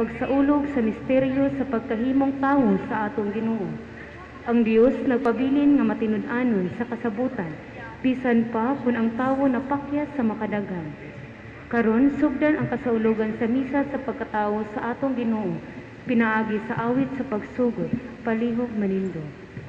pagsaulog sa misteryo sa pagkahimong tawo sa atong Ginoo. Ang Dios nagpabilin nga matinud-anon sa kasabutan, bisan pa kung ang tawo napakyas sa makadagan. Karon sugdan ang kasaulogan sa misa sa pagkatawo sa atong Ginoo, pinaagi sa awit sa pagsugod, palihog manindog.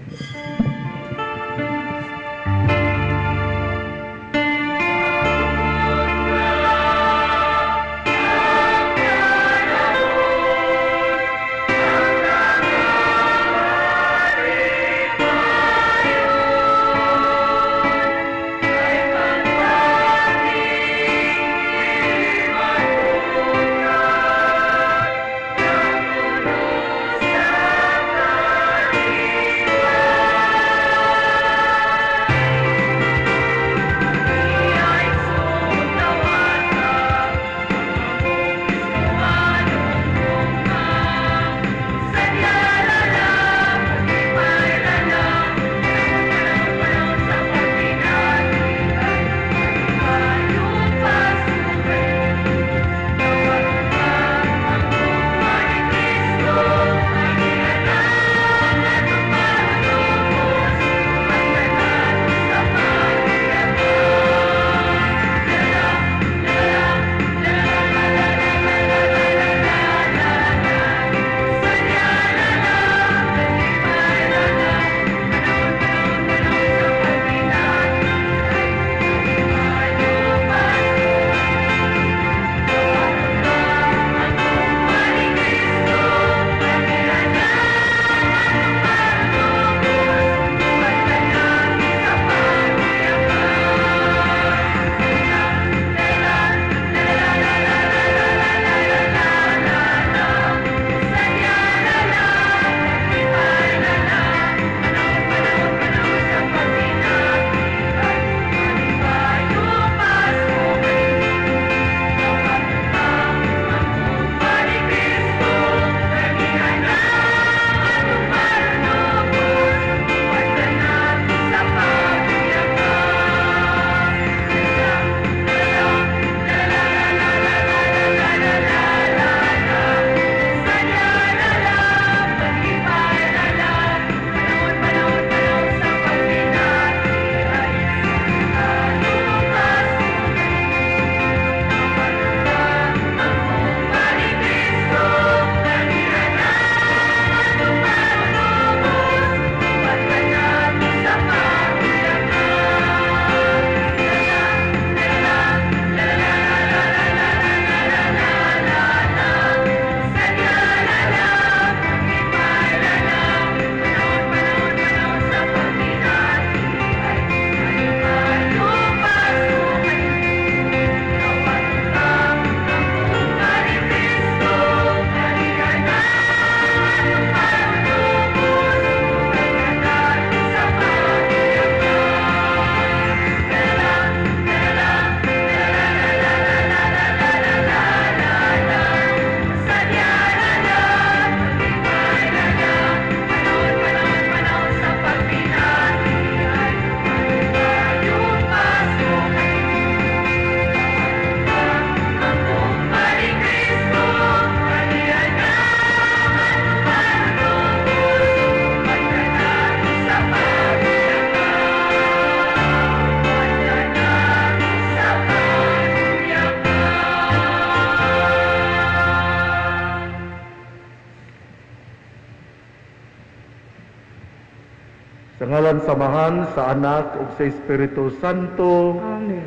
Sa ngalan samahan sa Anak ug sa Espiritu Santo. Amen.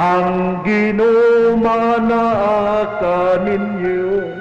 Ang Ginoo manaa kaninyo.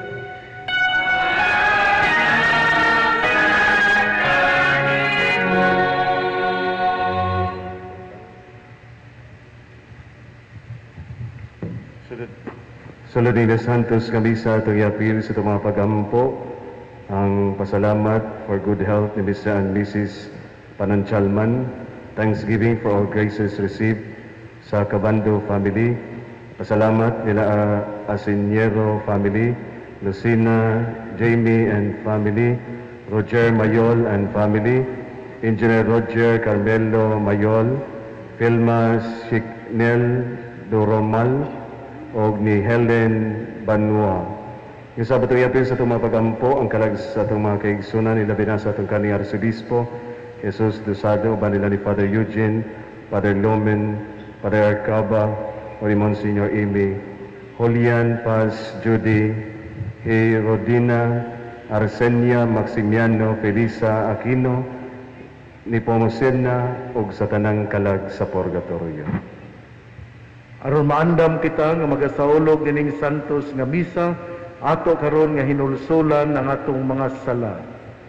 Sulod ni Santos kami sa itong yapil sa itong mga pagampo ang pasalamat for good health ni Mr. and Mrs. Pananchalman, thanksgiving for all graces received sa Cabando family, pasalamat nila Asinyero family, Lucina, Jamie and family, Roger Mayol and family, Engineer Roger Carmelo Mayol, Filma Shiknel Doromal, og ni Helen Banua, Yung Sabado yapin sa itong mga pagampo, ang kalag sa itong mga kaigsunan, ilabi na sa itong kaniyang Arsobispo, Jesus Dosado, uban nila ni Father Eugene, Father Lomen, Father Arcaba, o ni Monsignor Amy, Julian, Paz, Judy, Rodina, Arsenia, Maximiano, Felisa, Aquino, ni Pomosena, o sa tanang kalag sa Purgatorio. Aron maandam kita nga magasaulog dining santos nga misa, ato karon nga hinulsulan ang atong mga sala.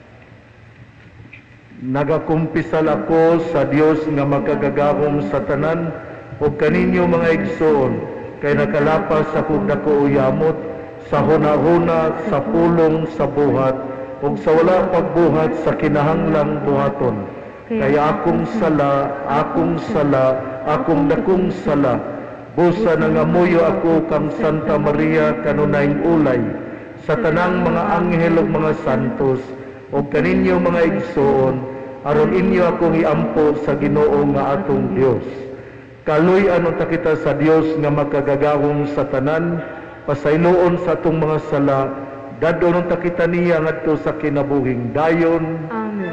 Nagakumpisal ako sa Dios nga magkagagahom sa tanan, ug kaninyo mga igsoon, kay nakalapas sa kong dako uyamot, sa hunahuna, sa pulong, sa buhat, ug sa wala pagbuhat sa kinahanglang buhaton. Kaya akong sala, akong dakong sala, busa nangamuyo ako kang Santa Maria kanunayng ulay, sa tanang mga anghel ug mga santos, ug kaninyo mga igsoon, aron inyo akong iampo sa Ginoo nga atong Dios. Kaluy-an unta kita sa Dios nga magkagagahom sa tanan, pasayloon sa atong mga sala, dadon unta kita niya ngadto sa kinabuhing dayon. Amen.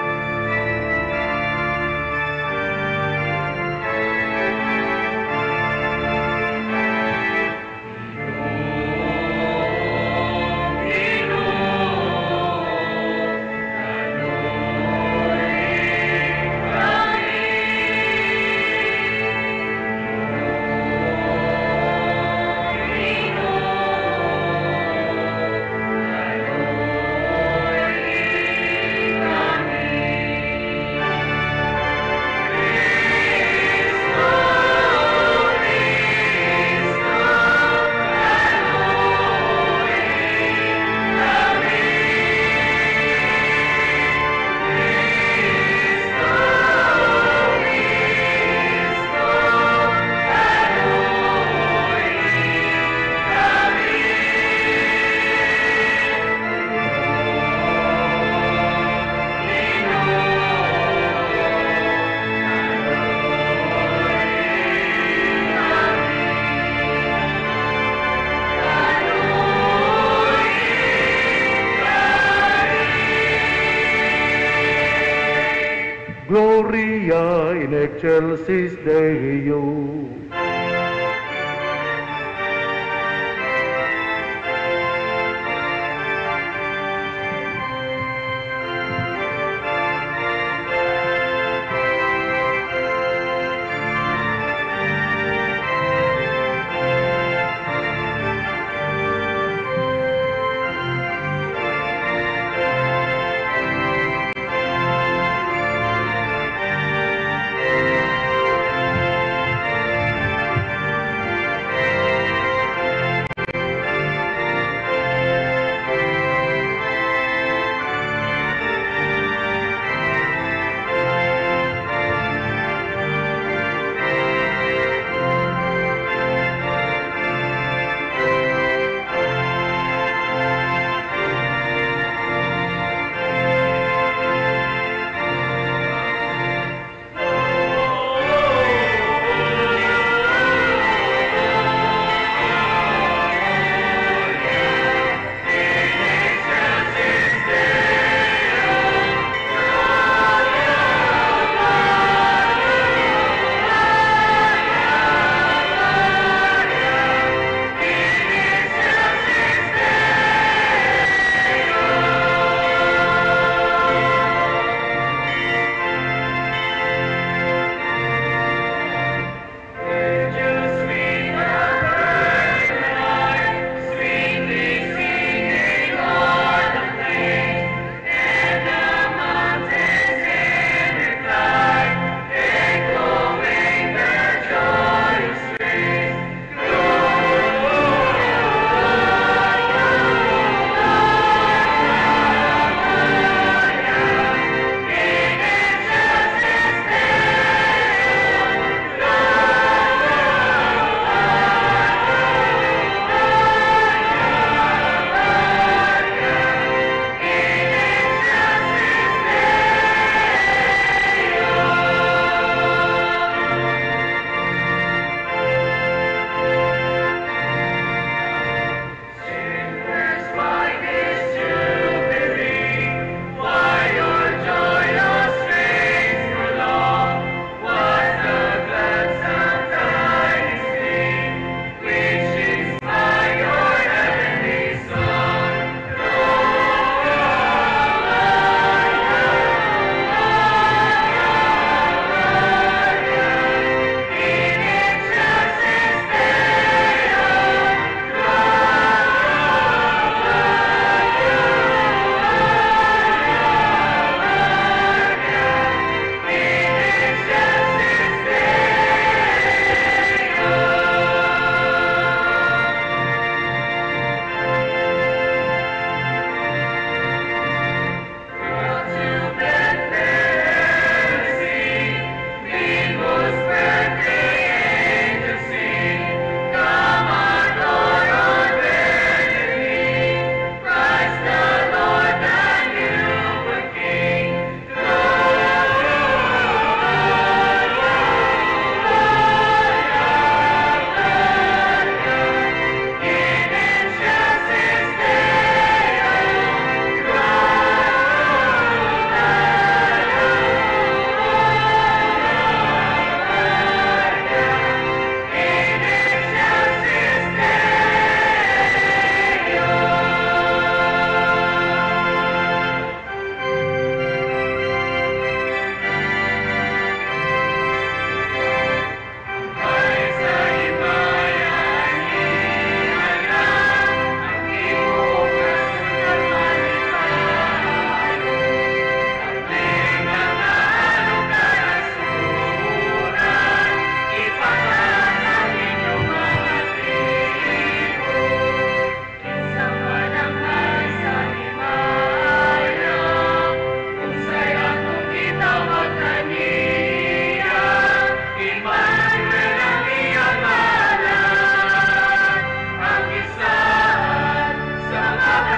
Gloria in excelsis Deo.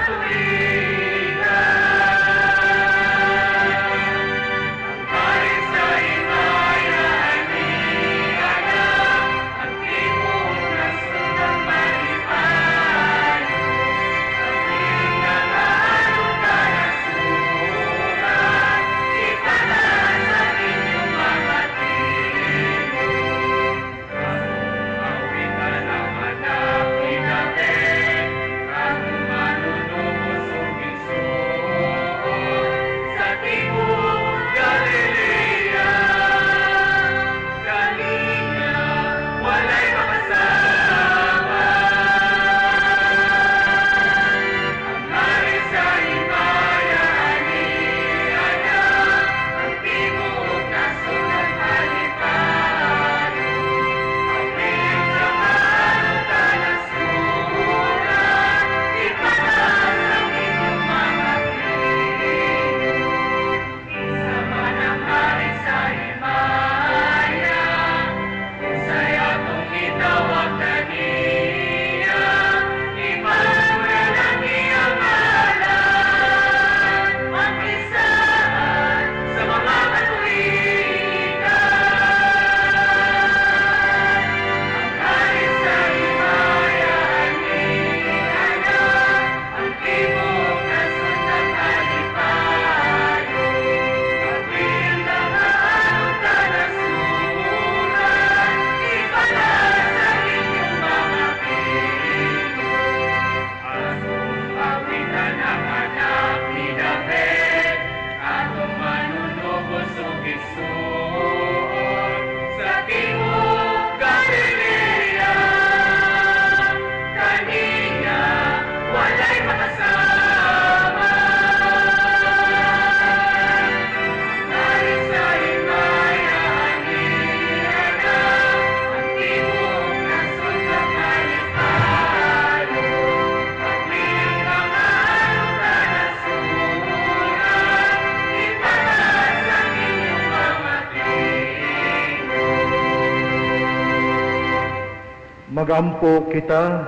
Magampo kita,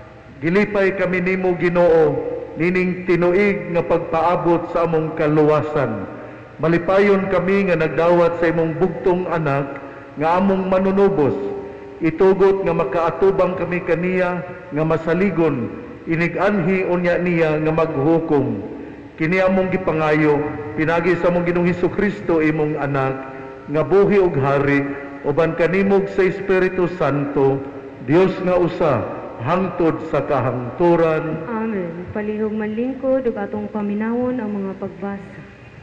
gilipay kami nimo Ginoo, nining tinuig nga pagpaabot sa among kaluwasan. Malipayon kami nga nagdawat sa imong bugtong anak, nga among manunubos. Itugot nga makaatubang kami kaniya, nga masaligon, iniganhi unya niya nga maghukom. Kini among gipangayo, pinagi sa among Ginoong Hesukristo imong anak, nga buhi ug hari, uban kanimog sa Espiritu Santo, Dios nga usa, hangtod sa kahangturan. Amen. Palihog manlingkod ug atong paminawon ang mga pagbasa.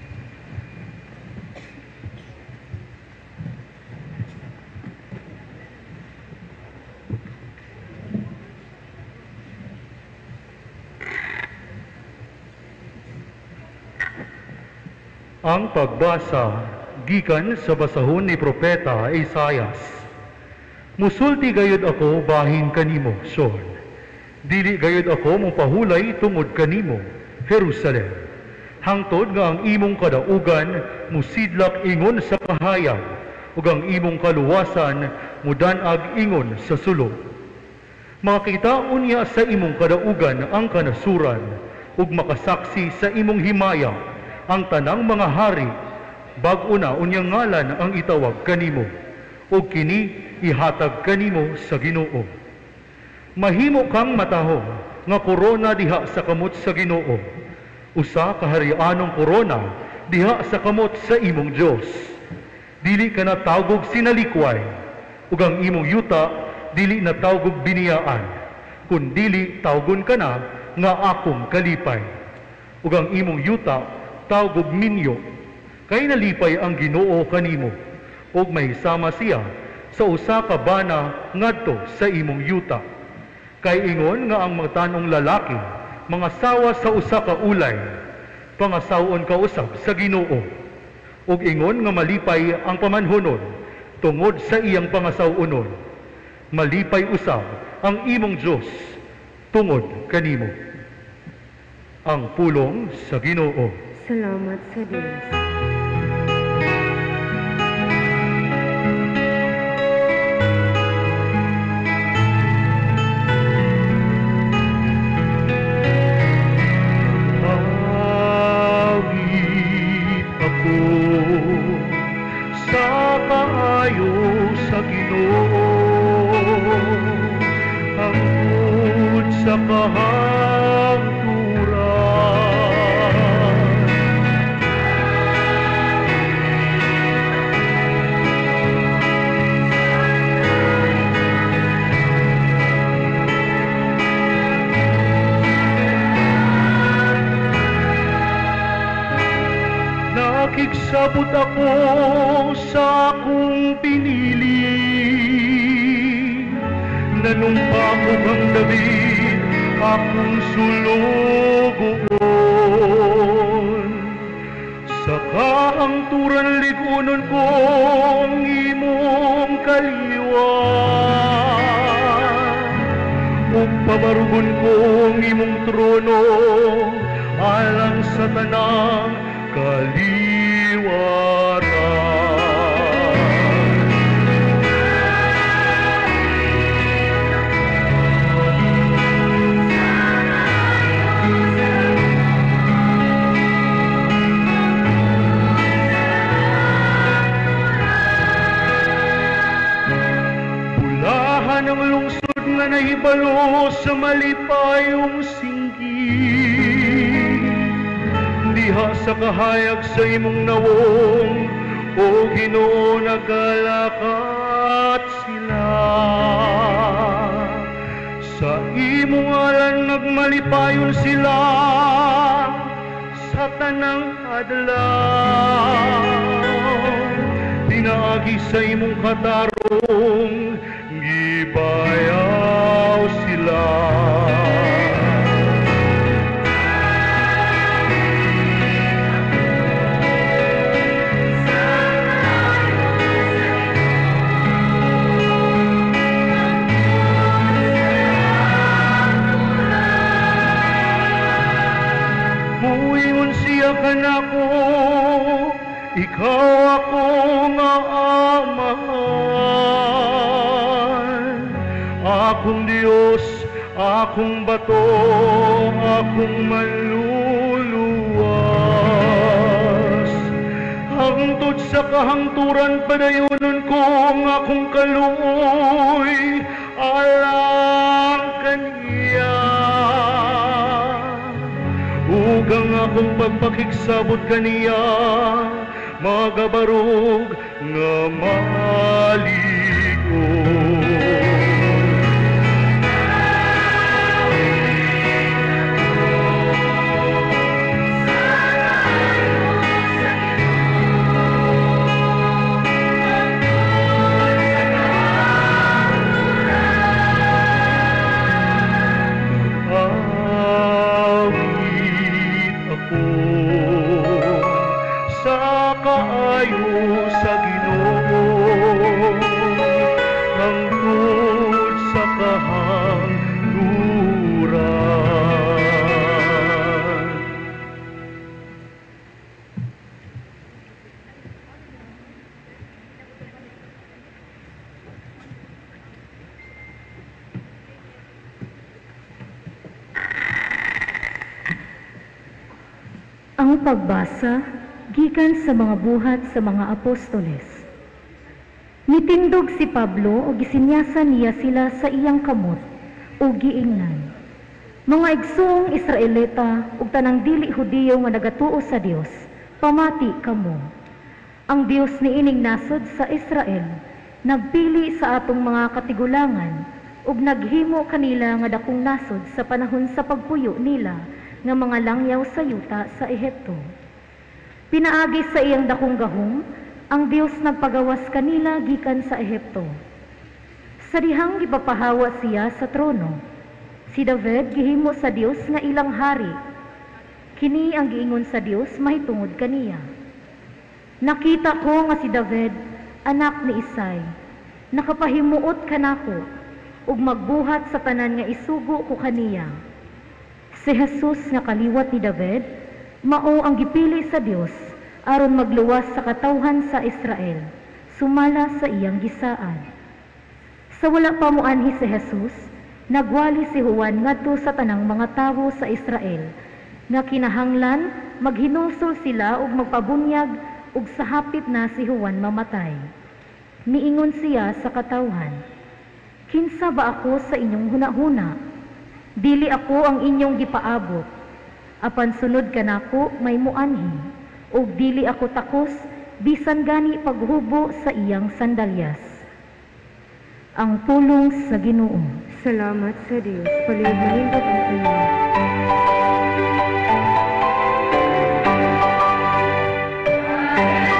Ang pagbasa gikan sa basahon ni Propeta Isaias. Musulti gayud ako bahin kanimo, Sion. Dili gayud ako mopahulay tungod kanimo, Jerusalem. Hangtod nga ang imong kadaugan musidlak ingon sa kahayag, ug ang imong kaluwasan mudan-ag ingon sa sulod. Makakita unya sa imong kadaugan ang kanasuran, ug makasaksi sa imong himaya ang tanang mga hari. Bag-o na unyang ngalan ang itawag kanimo, ug kini ihatag kanimo sa Ginoo. Mahimo kang matahong nga korona diha sa kamot sa Ginoo, usa kaharianong korona diha sa kamot sa imong Dios. Dili ka na tawgog sinalikway, ug ang imong yuta dili na tawgog biniyaan, kundili tawgon ka na nga akong kalipay. Ug ang imong yuta tawgog minyo, kay nalipay ang Ginoo kanimo, ug mahisama siya sa usa ka bana ngadto sa imong yuta. Kay ingon nga ang mga tanong lalaki, mga sawa sa usa ka ulay, pangasawon ka usab sa Ginoo. Ug ingon nga malipay ang pamanhunon tungod sa iyang pangasawunon. Malipay usab ang imong Dios tungod kanimo. Ang pulong sa Ginoo. Salamat sa Diyos. Sabot ako sa akong pinili, nanumpa ko kang David, akong sulugoon. Saka ang turan ligunon ko ang imong kaliwa, ug pabarugon ko ang imong trono alang sa tanang kaliwatan. Bulahan ang lungsod nga nahibalo sa malipayong singgit, diha sa kahayag sa imong nawong, o Ginoo nagalakat sila. Sa imong ngalan nagmalipayon sila sa tanang adlaw, pinaagi sa imong katarong gibayaw sila. Muingon siya kanako, ikaw ako nga amahan, akong Diyos, akong bato, akong manluluwas. Hangtod sa kahangturan padayonon ko ang akong kaluoy alang kaniya. Ugang akong pagpakiksabot kaniya, magabarog nga maligo. Kaayo sa Ginoo, hangtod sa kahangturan. Ang pagbasa gikan sa mga buhat sa mga apostoles. Nitindog si Pablo o gisinyasan niya sila sa iyang kamot o giingnan. Mga igsoong Israelita ug tanang dili Hudiyo nga nagatuo sa Dios, pamati kamo. Ang Dios niining nasod sa Israel nagpili sa atong mga katigulangan ug naghimo kanila nga dakong nasod sa panahon sa pagpuyo nila nga mga langyaw sa yuta sa Ehipto. Pinaagi sa iyang dakong gahom, ang Dios nagpagawas kanila gikan sa Ehipto. Sa dihang gipapahawa siya sa trono, si David gihimo sa Dios nga ilang hari. Kini ang giingon sa Dios mahitungod kaniya. Nakita ko nga si David, anak ni Isay, nakapahimuot kanako, ug magbuhat sa tanan nga isugo ko kaniya. Si Jesus nga kaliwat ni David, mao ang gipili sa Dios aron magluwas sa katawhan sa Israel, sumala sa iyang gisaan. Sa wala pa moanhi si Jesus, nagwali si Juan ngadto sa tanang mga tawo sa Israel, nga kinahanglan maghinulsol sila ug magpabunyag ug sa hapit na si Juan mamatay. Miingon siya sa katawhan, kinsa ba ako sa inyong hunahuna? Dili ako ang inyong gipaabot. Apan sunod kanako may muanhi, ug dili ako takos bisan gani paghubo sa iyang sandalyas. Ang pulong sa Ginoo. Salamat sa Dios. Palihim-palihim ang Kanya.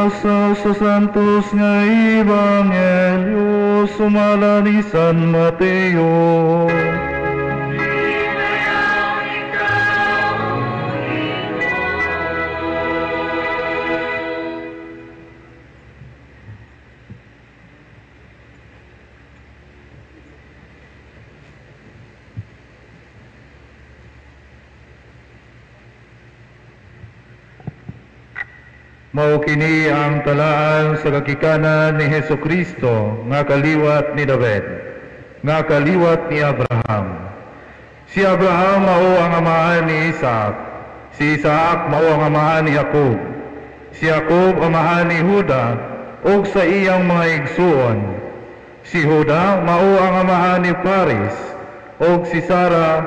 Pagpasa sa santos nga Ebanghelyo sumala ni San Mateo. Mao kini ang talaan sa kakikanan ni Hesukristo nga kaliwat ni David, nga kaliwat ni Abraham. Si Abraham mao ang amahan ni Isaac, si Isaac mao ang amahan ni Jacob, si Jacob amahan ni Juda ug sa iyang mga igsuon. Si Juda mao ang amahan ni Paris ug si Sara,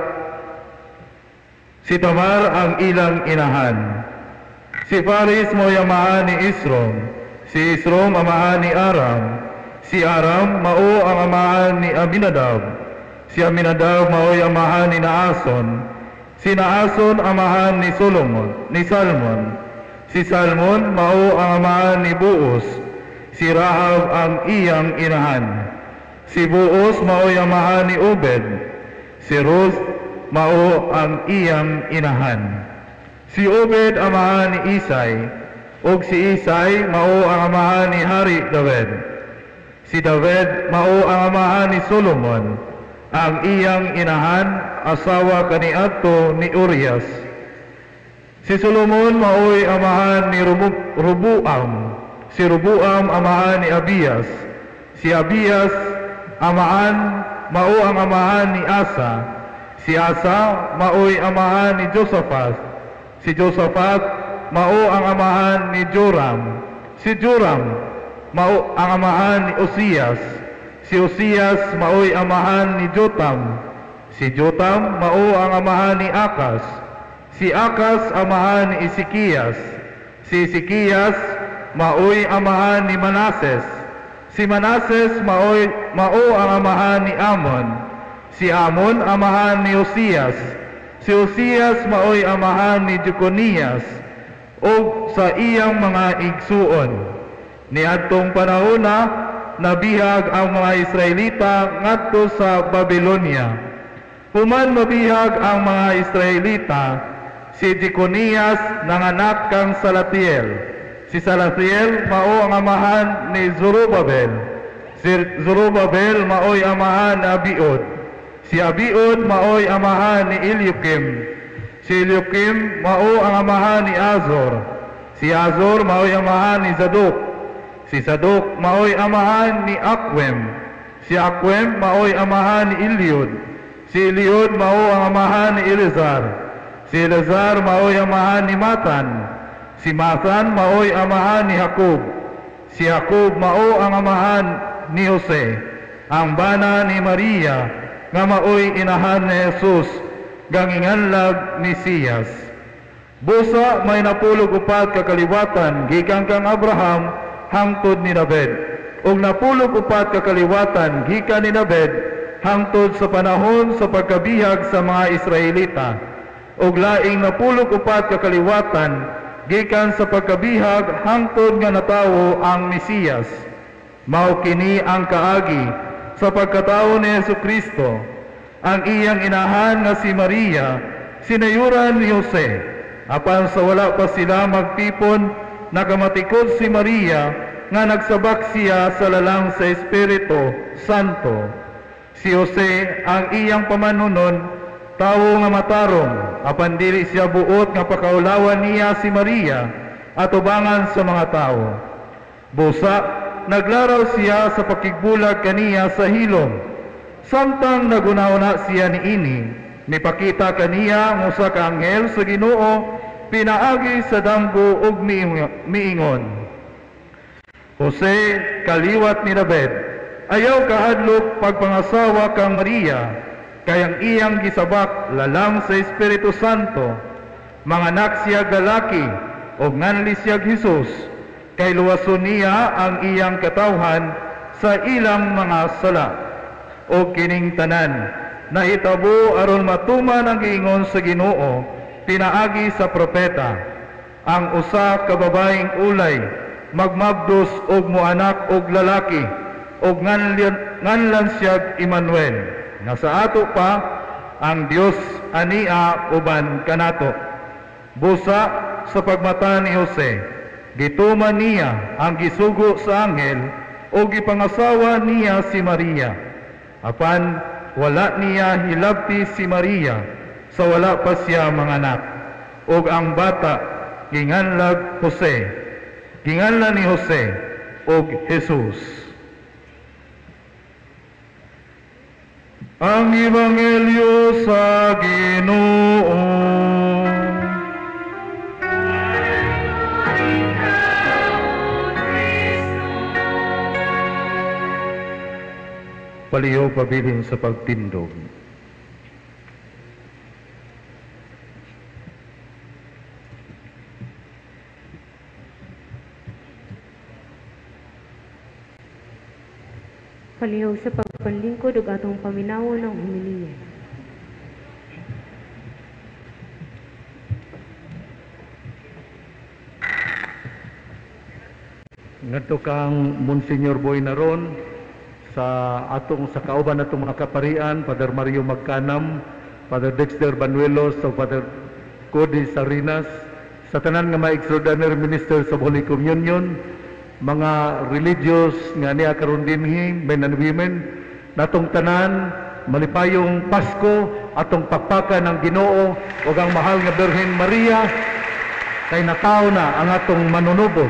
si Tamar ang ilang inahan. Si Paris mao amahan ni Isrom, si Isrom amahan ni Aram, si Aram mao ang amahan ni Aminadab, si Aminadab mao amahan ni Naason, si Naason amahan ni Salmon, si Salmon mao ang amahan ni Buos, si Rahab ang iyang inahan, si Buos mao amahan ni Obed, si Ruth mao ang iyang inahan. Si Obed amahan ni Isay, ug si Isay mao ang amahan ni Hari David. Si David mao ang amahan ni Solomon, ang iyang inahan asawa kaniadto ni Urias. Si Solomon mao'y amahan ni Roboam, si Roboam amahan ni Abias. Si Abias mao ang amahan ni Asa. Si Asa mao'y amahan ni Josaphat. Si Josaphat mao ang amahan ni Joram. Si Joram mao ang amahan ni Osias. Si Osias mao'y amahan ni Jotam. Si Jotam mao ang amahan ni Akas. Si Akas amahan ni Ezekias. Si Ezekias mao'y amahan ni Manases. Si Manases mao ang amahan ni Amon. Si Amon amahan ni Osias. Si Osias mao'y amahan ni Jeconias o sa iyang mga igsuon. Niadtong panahon na nabihag ang mga Israelita ngadto sa Babylonia. Human mabihag ang mga Israelita, si Jeconias nanganak kang Salatiel. Si Salatiel mao ang amahan ni Zorobabel. Si Zorobabel mao'y amahan ni Abiud. Si Abiud mao'y amahan ni Eliakim. Si Eliakim mao ang amahan ni Azor. Si Azor mao'y amahan ni Zadok. Si Zadok mao'y amahan ni Akwem. Si Akwem mao'y amahan ni Eliud. Si Eliud mao ang amahan ni Eleazar. Si Eleazar mao'y amahan ni Matan. Si Matan mao'y amahan ni Jacob. Si Jacob mao ang amahan ni Jose, ang bana ni Maria, nga mao'y inahan ni Jesus, ganginganlag ni Siyas. Busa may napulog upat kakaliwatan, gikan kang Abraham, hangtod ni David. Og napulog upat kakaliwatan, gikan ni David, hangtod sa panahon sa pagkabihag sa mga Israelita. Og laing napulog upat kakaliwatan, gikan sa pagkabihag, hangtod nga natawo ang Mesiyas. Mao kini ang kaagi sa pagkatao ni Jesucristo. Ang iyang inahan nga si Maria, sinayuran ni Jose. Apan sa wala pa sila magtipon, nakamatikod si Maria nga nagsabak siya sa lalang sa Espiritu Santo. Si Jose ang iyang pamanunon, tawo nga matarong, apan dili siya buot nga pakaulawan niya si Maria at ubangan sa mga tao. Busa, naglaraw siya sa pakigbulag kaniya sa hilom. Samtang nagunahuna siya niini, mipakita kaniya ang usa ka anghel sa Ginoo, pinaagi sa damgo ug miingon, Jose, kaliwat ni David, ayaw kahadlok pagpangasawa kang Maria, kayang iyang gisabak lalang sa Espiritu Santo. Manganak siya galaki, ug nganli siya Jesus, kay luwason niya ang iyang katawhan sa ilang mga sala. O kining tanan, nahitabo aron matuman ang giingon sa Ginoo, pinaagi sa propeta. Ang usa ka babaeng ulay, magmagdos og moanak og lalaki og nganlan siyag Emmanuel. Nga sa ato pa ang Dios ania uban kanato. Busa sa pagmata ni Jose, gituman niya ang gisugo sa anghel o gipangasawa niya si Maria. Apan wala niya hilabti si Maria sa wala pa siya manganak. Og ang bata ginganlag Jose. Ginganlan ni Jose og Jesus. Ang Ebanghelyo sa Ginoo. Paliho pabilin sa pagtindog. Palihaw sa pagpanlingkod ug atong paminawon ng humiliya. Ngadto kang Monsignor Boy Naron sa kauban atong mga kaparian, Father Mario Magcanam, Father Dexter Banuelos, so Father Cody Sarinas, sa tanan nga mga extraordinary minister sa Holy Communion, mga religious nga niya karon dinhi, men and women, natong tanan malipayong Pasko atong pakpakan ng Ginoo ug ang mahal nga Birhen Maria kay nataw na ang atong manunubos.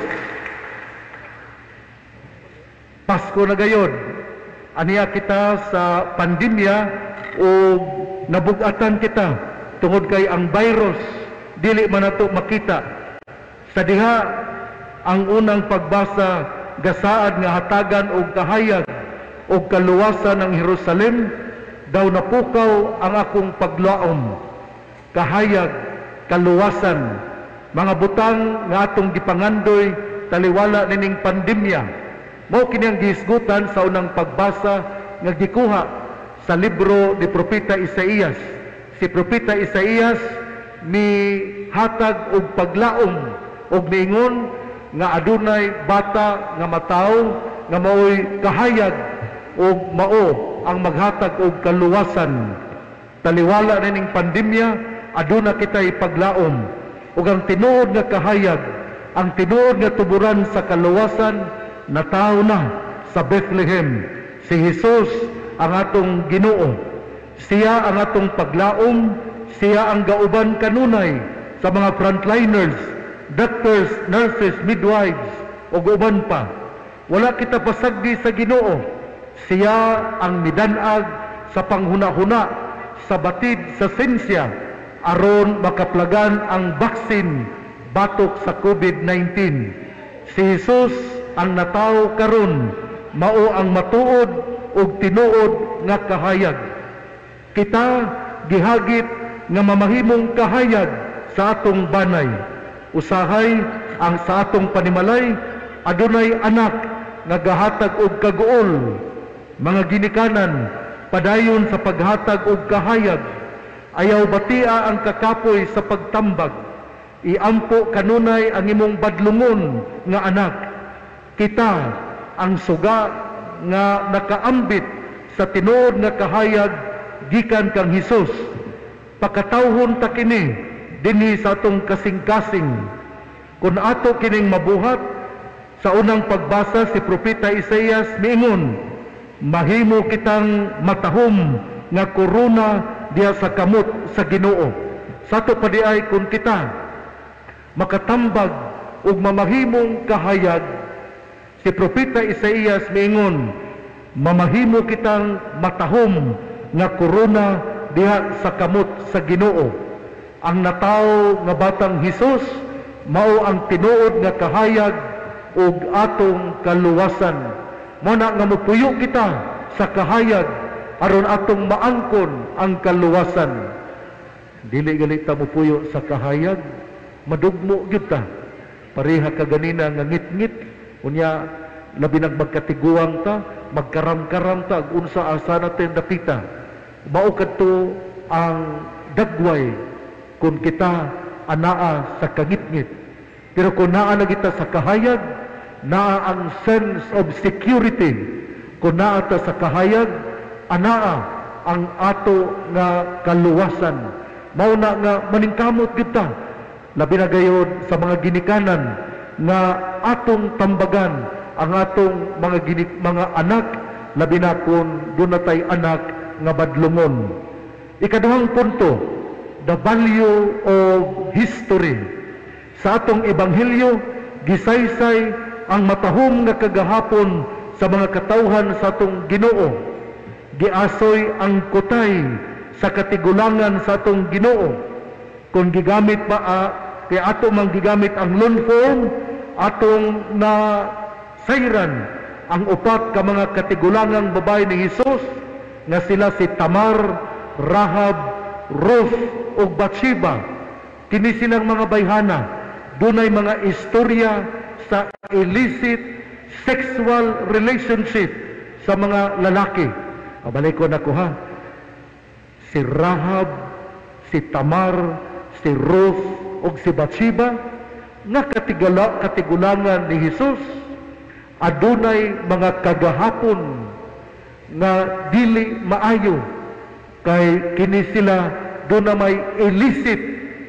Pasko na gayod. Aniya kita sa pandemya o nabugatan kita tungod kay ang virus dili man nato makita. Sa diha ang unang pagbasa gasaad nga hatagan og kahayag og kaluwasan ng Jerusalem daw napukaw ang akong paglaom. Kahayag, kaluwasan, mga butang nga atong gipangandoy taliwala nining pandemya. Mao kini ang gihisgutan sa unang pagbasa nga gikuha sa libro ni Propeta Isaías. Si Propeta Isaías mi hatag og paglaom og miingon nga adunay bata nga mataw nga mao'y kahayag og mao ang maghatag og kaluwasan. Taliwala nining pandemya aduna kitay paglaom ug ang tinuod nga kahayag, ang tinuod nga tuburan sa kaluwasan nataw na sa Bethlehem. Si Jesus ang atong Ginoo. Siya ang atong paglaom, siya ang gauban kanunay sa mga frontliners, doctors, nurses, midwives o uban pa. Wala kita pasagdi sa Ginoo. Siya ang midanag sa panghuna-huna, sa batid sa sensya aron makaplagan ang baksin batok sa COVID-19. Si Jesus ang nataw karon mao ang matuod og tinuod nga kahayag. Kita gihagit nga mamahimong kahayag sa atong banay. Usahay ang sa atong panimalay adunay anak nga gahatag og kaguol, mga ginikanan padayon sa paghatag og kahayag. Ayaw batia ang kakapoy sa pagtambag. Iampo kanunay ang imong badlungon nga anak. Kita ang suga nga nakaambit sa tinuod nga kahayag gikan kang Hesus. Pakatawhon ta kini dinhi sa atong kasing-kasing. Kung ato kining mabuhat sa unang pagbasa si Propeta Isaías miingon, mahimo kitang matahom nga korona diha sa kamot sa Ginoo. Sa ato pa diay kung kita makatambag ug mamahimong kahayag, si Propeta Isaías miingon, mamahimo kitang matahom nga korona diha sa kamot sa Ginoo. Ang nataw nga batang Hesus mao ang tinuod nga kahayag ug atong kaluwasan. Mao na nga mupuyo kita sa kahayag aron atong maangkon ang kaluwasan. Dili gali ta mupuyo sa kahayag, madugmo gyud ta. Pareha ka ganina nga ngit-ngit, unya labi nang magkatiguang ta, magkaram-karam ta, ag unsa asa natin dapita. Mao kadto ang dagway kung kita anaa sa kangit-ngit. Pero kung naa na kita sa kahayag, naa ang sense of security. Kung naa ta sa kahayag, anaa ang ato nga kaluwasan. Mauna nga maningkamot kita, labi na gayod sa mga ginikanan nga atong tambagan ang atong mga anak, labi na kung doon na tayo anak nga badlungon. Ikaduhang punto, the value of history. Sa atong ebanghelyo, gisaysay ang matahom nga kagahapon sa mga katawhan sa atong Ginoo. Giasoy ang kutay sa katigulangan sa atong Ginoo. Kung gigamit pa kay ato mang gigamit ang lunform, atong na sayran ang upat ka mga katigulangang babae ni Hesus nga sila si Tamar, Rahab, Ruth ug Bathsheba. Kini silang mga bayhana, dunay mga istorya sa illicit sexual relationship sa mga lalaki. Abalik ko na ko ha. Si Rahab, si Tamar, si Ruth ug si Bathsheba nga katigulangan ni Hesus, adunay mga kagahapon nga dili maayo kay kini sila doon na may illicit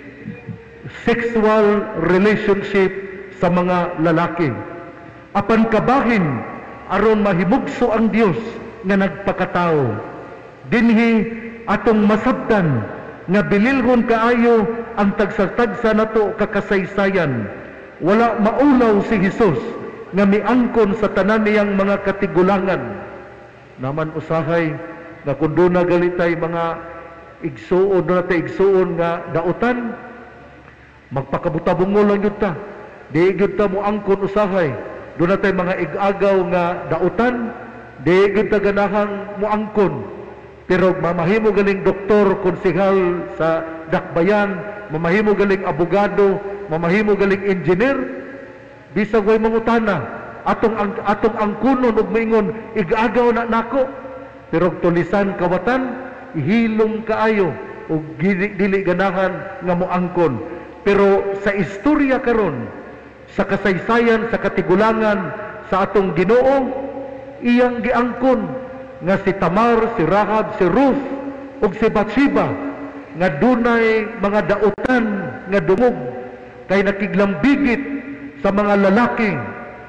sexual relationship sa mga lalaki. Apan kabahin aron mahimugso ang Dios nga nagpakatao. Dinhi atong masabtan nga bililhon kaayo ang tagsa-tagsa nato kakasaysayan. Wala maulaw si Hesus nga miangkon sa tanan niyang mga katigulangan. Naman usahay nga kung doon na galitay mga igsuon, doon natin igsuon nga dautan, magpakabutabungol lang yun ta. Di yun ta mo angkon usahay. Doon natin mga igagaw nga dautan, di yun ta ganahang mo angkon. Pero mamahimo galing doktor, konsehal sa dakbayan, mamahimo galing abogado, mamahimo galing engineer, bisag way mangutana, atong angkunon ug maingon igagaw na nako. Pero tulisan kawatan, ihilom kaayo ug dili ganahan nga moangkon. Pero sa istorya karon, sa kasaysayan, sa katigulangan sa atong Ginoo, iyang giangkon nga si Tamar, si Rahab, si Ruth ug si Bathsheba nga dunay mga dautan nga dungog kay nakiglambigit sa mga lalaki,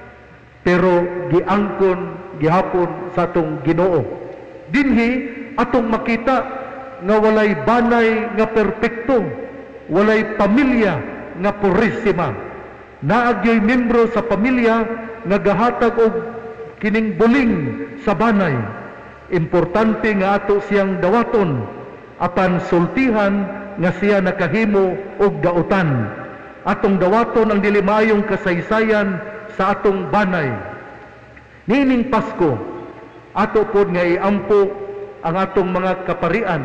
pero giangkon gihapon sa atong Ginoo. Dinhi atong makita nga walay banay nga perpekto, walay pamilya nga purisima. Naagyoy membro sa pamilya nga gahatag og kining buling sa banay. Importante nga ato siyang dawaton, apan sultihan nga siya nakahimo og dautan. Atong dawaton ang dili maayong kasaysayan sa atong banay. Nining Pasko, ato pod nga iampo ang atong mga kaparian.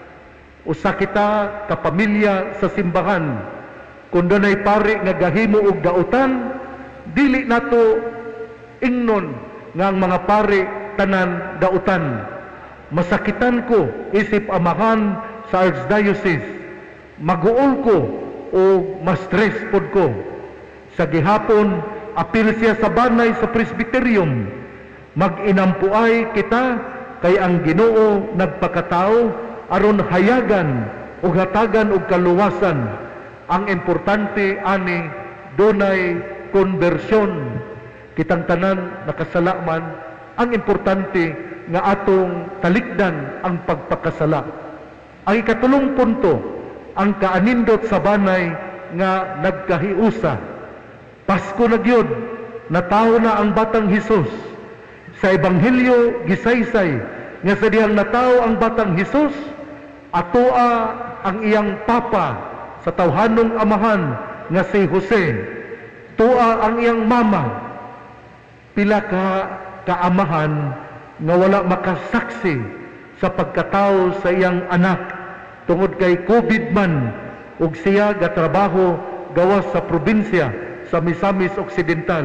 Usa kita kapamilya sa simbahan. Kung dunay pari nga gahimo og dautan, dili nato ingnon nga ang mga pari tanan dautan. Masakitan ko isip amahan sa Archdiocese. Maguol ko o ma-stress pod ko. Sa gihapon, apil siya sa banay sa presbyterium. Mag-inampuay kita kay ang Ginoo nagpakatao aron hayagan o hatagan og kaluwasan. Ang importante ani dunay konbersyon. Kitang tanan nakasala man, ang importante nga atong talikdan ang pagpakasala. Ang ikatulong punto, ang kaanindot sa banay nga nagkahiusa. Pasko na gyud, natawo na ang batang Hesus. Sa Ebanghelyo gisaysay nga sa dihang natawo ang batang Hesus, atoa ang iyang papa sa tawhanong amahan nga si Jose. Tua ang iyang mama. Pila ka kaamahan nga wala makasaksi sa pagkatao sa iyang anak tungod kay COVID man ug siya gatrabaho gawas sa probinsya sa Misamis Occidental.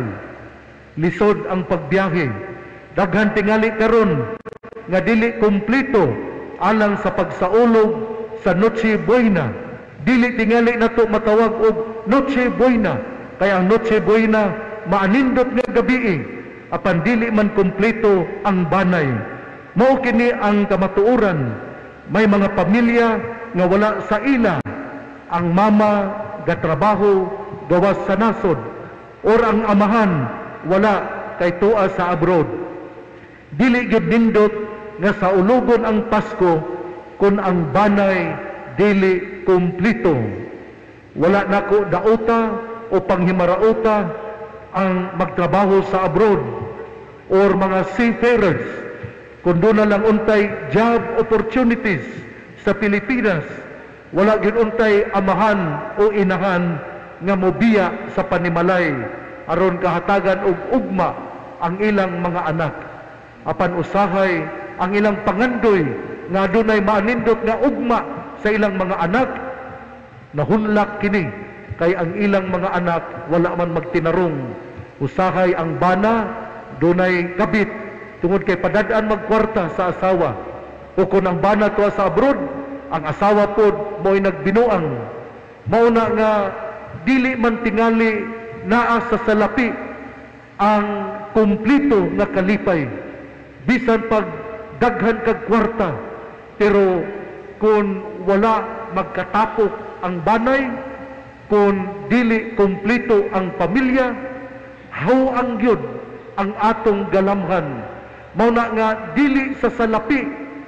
Lisod ang pagbiyahe. Daghan tingali karon nga dili kumpleto alang sa pagsaulog sa Noche Buena. Dili tingali nato matawag og Noche Buena kay ang Noche Buena maanindot nga gabi apan dili man kumpleto ang banay. Mao kini ang kamatuoran. May mga pamilya nga wala sa ila. Ang mama gatrabaho gawas sa nasod, or ang amahan wala kay tuwa sa abroad. Dili gyud nindot nga sa ulugon ang Pasko kun ang banay dili kumpleto. Wala nako dauta o panghimarauta ang magtrabaho sa abroad or mga seafarers. Kung doon na lang untay job opportunities sa Pilipinas, wala gyud untay amahan o inahan nga mobiya sa panimalay aron kahatagan og ugma ang ilang mga anak. Apan usahay ang ilang pangandoy nga adunay maanindot nga ugma sa ilang mga anak, nahunlak kini kay ang ilang mga anak wala man magtinarong. Usahay ang bana dunay kabit tungod kay padadaan magkwarta sa asawa, o kung ang bana tuwa sa abroad, ang asawa pod mo'y nagbinuang. Mauna nga dili man tingali naa sa salapi ang kumplito nga kalipay, bisan pag daghan kag kwarta, pero kung wala magkatapok ang banay, kung dili kumplito ang pamilya, hawang gyud ang atong galamhan. Mauna nga dili sa salapi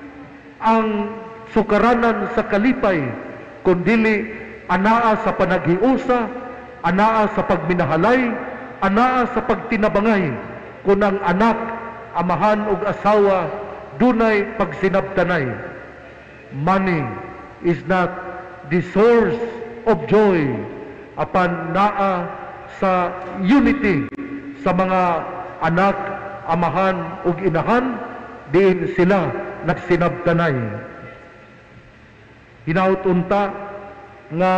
ang sukaranan sa kalipay, kung dili anaa sa panaghiusa, anaa sa pagminahalay, anaa sa pagtinabangay, kung ang anak, amahan ug asawa dunay pagsinabtanay. Money is not the source of joy, apan naa sa unity sa mga anak, amahan ug inahan, diin sila nagsinabtanay. Hinaut unta nga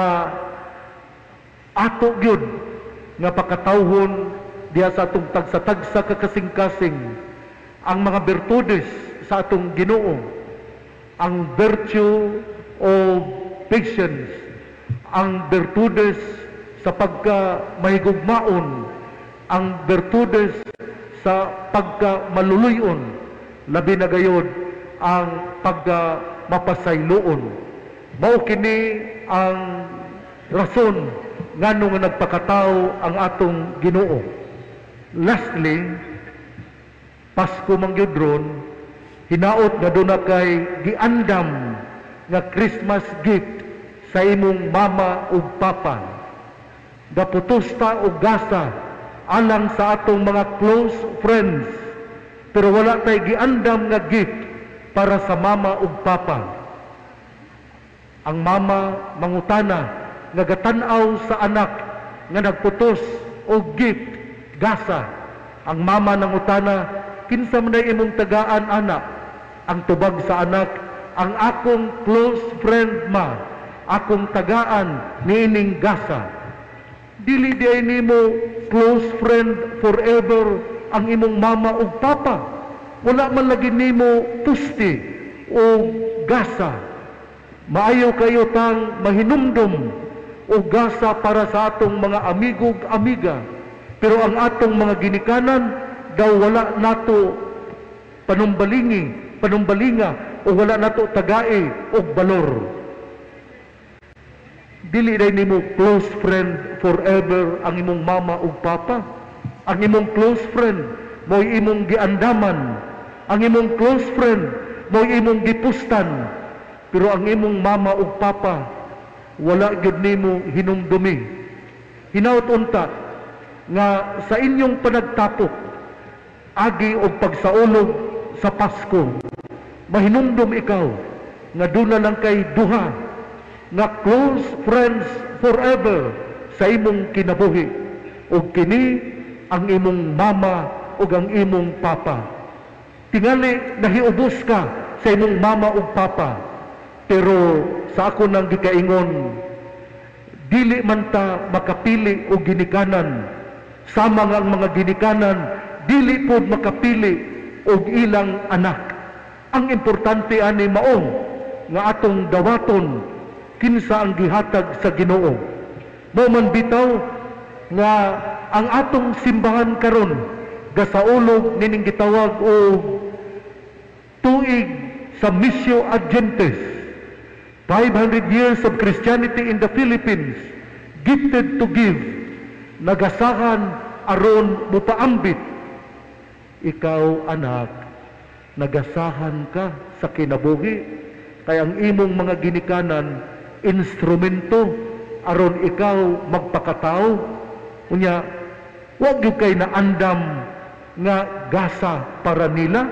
ato gyud nga pakatawhon diha sa atong tagsa-tagsa kakasing-kasing ang mga bertudes sa atong Ginoo, ang virtue of patience, ang bertudes sa pagka-mahigugmaon, ang bertudes sa pagka-maluluyon, labi na gayud ang pagka-mapasayloon. Mao kini ang rason ngano nga nagpakatao ang atong Ginoo. Lastly, Pasko mangyudron, hinaot nga doon na kay giandam nga Christmas gift sa imong mama ug papa. Gaputusta o gasa alang sa atong mga close friends, pero wala tay giandam nga gift para sa mama ug papa. Ang mama mangutana nga gatan-aw sa anak nga nagputos og gift gasa. Ang mama nangutana, kinsa man imong tagaan anak? Ang tubag sa anak, ang akong close friend ma, akong tagaan niining gasa. Dili di nimo close friend forever ang imong mama ug papa. Wala man lagi nimo pusti o gasa. Maayo kayo tang mahinumdum o gasa para sa atong mga amigo ug amiga. Pero ang atong mga ginikanan daw wala nato panumbalinga o wala nato tagae o balor. Dili day nimo close friend forever ang imong mama ug papa. Ang imong close friend mo'y imong giandaman. Ang imong close friend mo'y imong gipustan. Pero ang imong mama ug papa wala gyud nimo hinumdumi. Hinaut unta nga sa inyong panagtapok agi og pagsaulog sa Pasko, mahinumdum ikaw nga duna lang kay duha nga close friends forever sa imong kinabuhi, ug kini ang imong mama ug ang imong papa. Tingali nahiubos ka sa imong mama ug papa, pero sa ako nang gikaingon, dili man ta makapili og ginikanan. Sama nga ang mga ginikanan, dili pod makapili og ilang anak. Ang importante ani mao nga atong dawaton kinsa ang gihatag sa Ginoo. Mo man bitaw nga ang atong simbahan karon gasaulog nining gitawag og tuig sa Missio Agentes. 500 years of Christianity in the Philippines, gifted to give, nagasahan aron mupaambit. Ikaw anak, nagasahan ka sa kinabuhi, kaya ang imong mga ginikanan instrumento aron ikaw magpakatao. Unya, wag gyud kay naandam nga gasa para nila.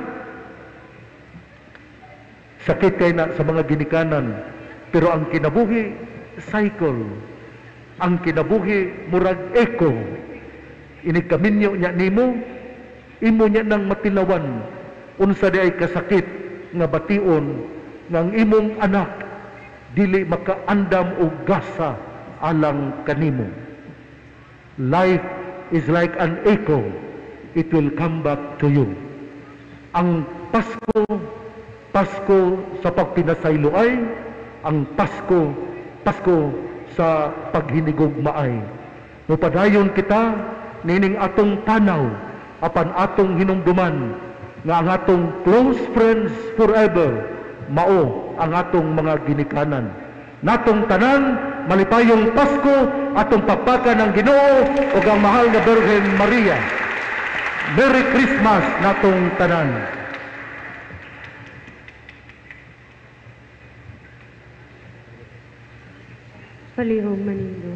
Sakit kay na sa mga ginikanan, pero ang kinabuhi cycle, ang kinabuhi murag echo. Ini kaminyo nya nimo, imo nya nang matilawan unsa di ay kasakit nga bation nga ang imong anak dili makaandam og gasa alang kanimo. Life is like an echo, it will come back to you. Ang Pasko sa pagpinasaylo ay ang Pasko sa paghinigugmaay. Mupadayon kita nining atong tanaw apan atong hinumduman nga ang atong close friends forever mao ang atong mga ginikanan. Natong tanan malipayong Pasko atong pagpakan ng Ginoo ug ang mahal nga Birhen Maria. Merry Christmas natong tanan. Palihog manindo.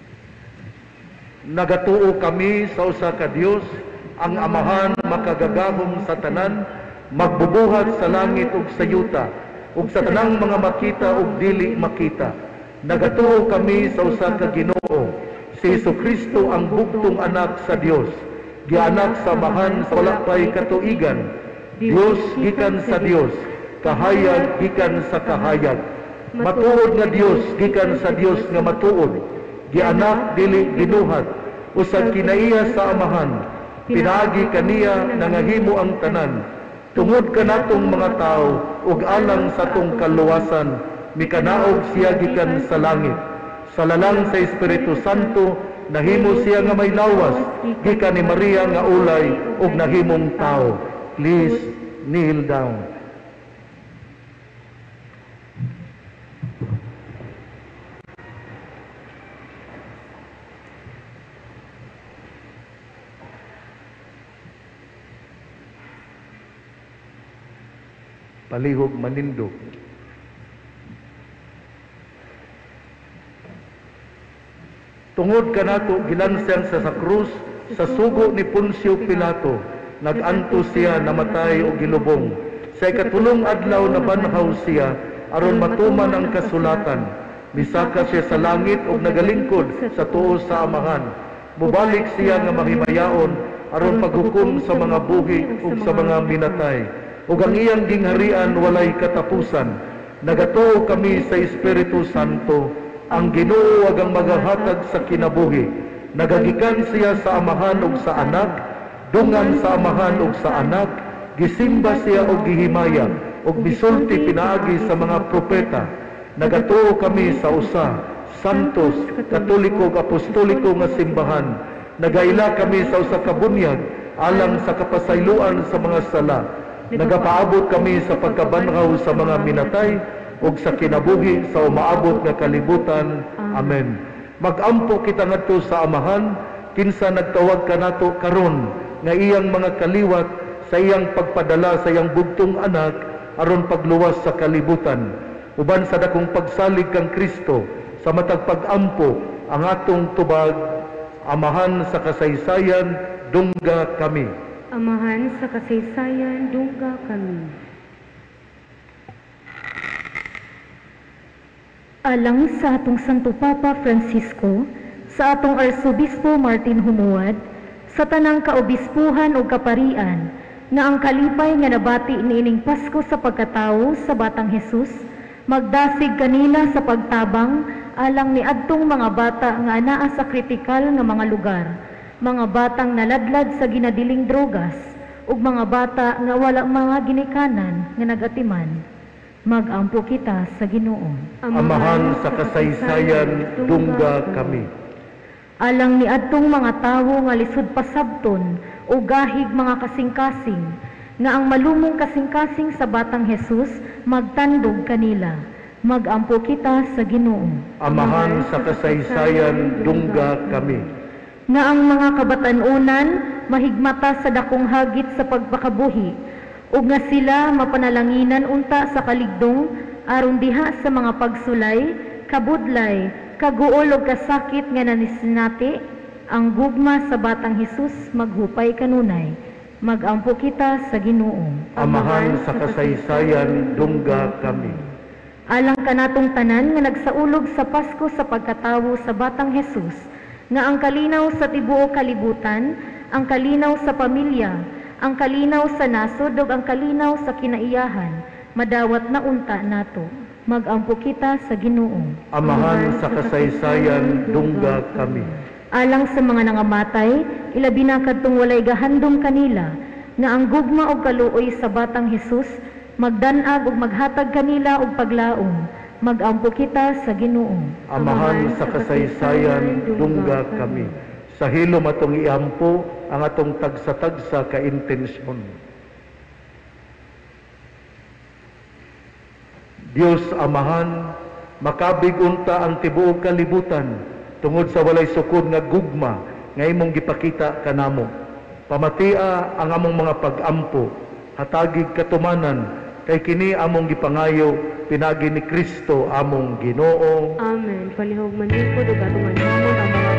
Nagatuo kami sa usa ka Dios, ang Amahan makagagahom sa tanan, magbubuhat sa langit ug sa yuta, ug sa tanang mga makita ug dili makita. Nagatuo kami sa usa ka Ginoo, si Jesucristo ang bugtong anak sa Dios, gianak sa Amahan sa wala pay katuigan, Dios gikan sa Dios, kahayag gikan sa kahayag. Matuod nga Dios gikan sa Dios nga matuod, gianak dili binuhat, usag kinaiya sa Amahan, pinaagi kaniya nangahimo ang tanan. Tungod kanatong mga tao ug alang sa tong kaluwasan, mikanaog siya gikan sa langit. Sa lalang sa Espiritu Santo nahimo siya nga may lawas gikan ni Maria nga ulay ug nahimong tao. Please kneel down. Palihog manindo. Tungod kanato gilansang sa krus sa sugo ni Poncio Pilato, naganto siya namatay o gilubong. Sa ikatulong adlaw na banhaw siya aron matuman ang kasulatan. Misaka siya sa langit ug nagalingkod sa tuo sa Amahan. Mubalik siya nga mahimayaon aron paghukom sa mga buhi ug sa mga minatay. Ug ang iyang gingharian walay katapusan. Nagatuo kami sa Espiritu Santo, ang Ginoo ag ang magahatag sa kinabuhi. Nagagikan siya sa Amahan ug sa Anak, dungan sa Amahan ug sa Anak, gisimba siya og gihimaya, ug misulti pinaagi sa mga propeta. Nagatuo kami sa usa, santos, katoliko ug apostoliko nga simbahan. Nagaila kami sa usa ka bunyag alang sa kapasayloan sa mga sala. Nagapaabot kami sa pagkabanhaw sa mga minatay ug sa kinabuhi sa umaabot nga kalibutan. Amen. Magampo kita ngadto sa Amahan kinsa nagtawag kanato karon nga iyang mga kaliwat sa iyang pagpadala sa iyang bugtong anak aron pagluwas sa kalibutan. Uban sa dakong pagsalig kang Kristo sa matag pagampo ang atong tubag. Amahan sa kasaysayan, dungga kami. Amahan sa kasaysayan, dungga kami. Alang sa atong Santo Papa Francisco, sa atong Arsobispo Martin Humuad, sa tanang kaobispuhan o kaparian, nga ang kalipay nga nabati niining Pasko sa pagkatao sa Batang Jesus, magdasig kanila sa pagtabang alang ni adtong mga bata nga anaa sa kritikal nga mga lugar, mga batang naladlad sa ginadiling drogas, ug mga bata nga wala mga ginikanan nga nagatiman. Magampo kita sa Ginoo. Amahan sa kasaysayan, dungga kami. Alang ni adtong mga tawo nga lisod pasabton o gahig mga kasing-kasing, nga ang malumong kasing-kasing sa batang Jesus magtandog kanila. Magampo kita sa Ginoo. Amahan sa kasaysayan, dungga kami. Nga ang mga kabatanunan mahigmata sa dakong hagit sa pagpakabuhi, ug nga sila mapanalanginan unta sa kaligdong aron diha sa mga pagsulay, kabudlay, kaguol ug kasakit nga nanisinati, ang gugma sa batang Jesus maghupay kanunay. Magampo kita sa Ginoo. Amahan sa kasaysayan, dungga kami. Alang kanatong tanan nga nagsaulog sa Pasko sa pagkatawo sa batang Jesus, nga ang kalinaw sa tibuok kalibutan, ang kalinaw sa pamilya, ang kalinaw sa nasod ug ang kalinaw sa kinaiyahan, madawat na unta nato. Magampo kita sa Ginoo. Amahan sa kasaysayan, dungga kami. Alang sa mga nangamatay, ilabi na kadtong walay gahandom kanila, nga ang gugma og kaluoy sa batang Jesus magdanag ug maghatag kanila og paglaom. Magampo kita sa Ginoo. Amahan sa kasaysayan, dungga kami. Sa hilom atong iampo ang atong tagsa-tagsa ka intensyon. Dios Amahan, makabig unta ang tibuok kalibutan tungod sa walay sukod nga gugma nga imong gipakita kanamo. Pamatia ang among mga pag-ampo, hatagig katumanan, kay kini among gipangayo pinagi ni Kristo among Ginoo. Amen. Palihog manipod ug atong manhamon ang mga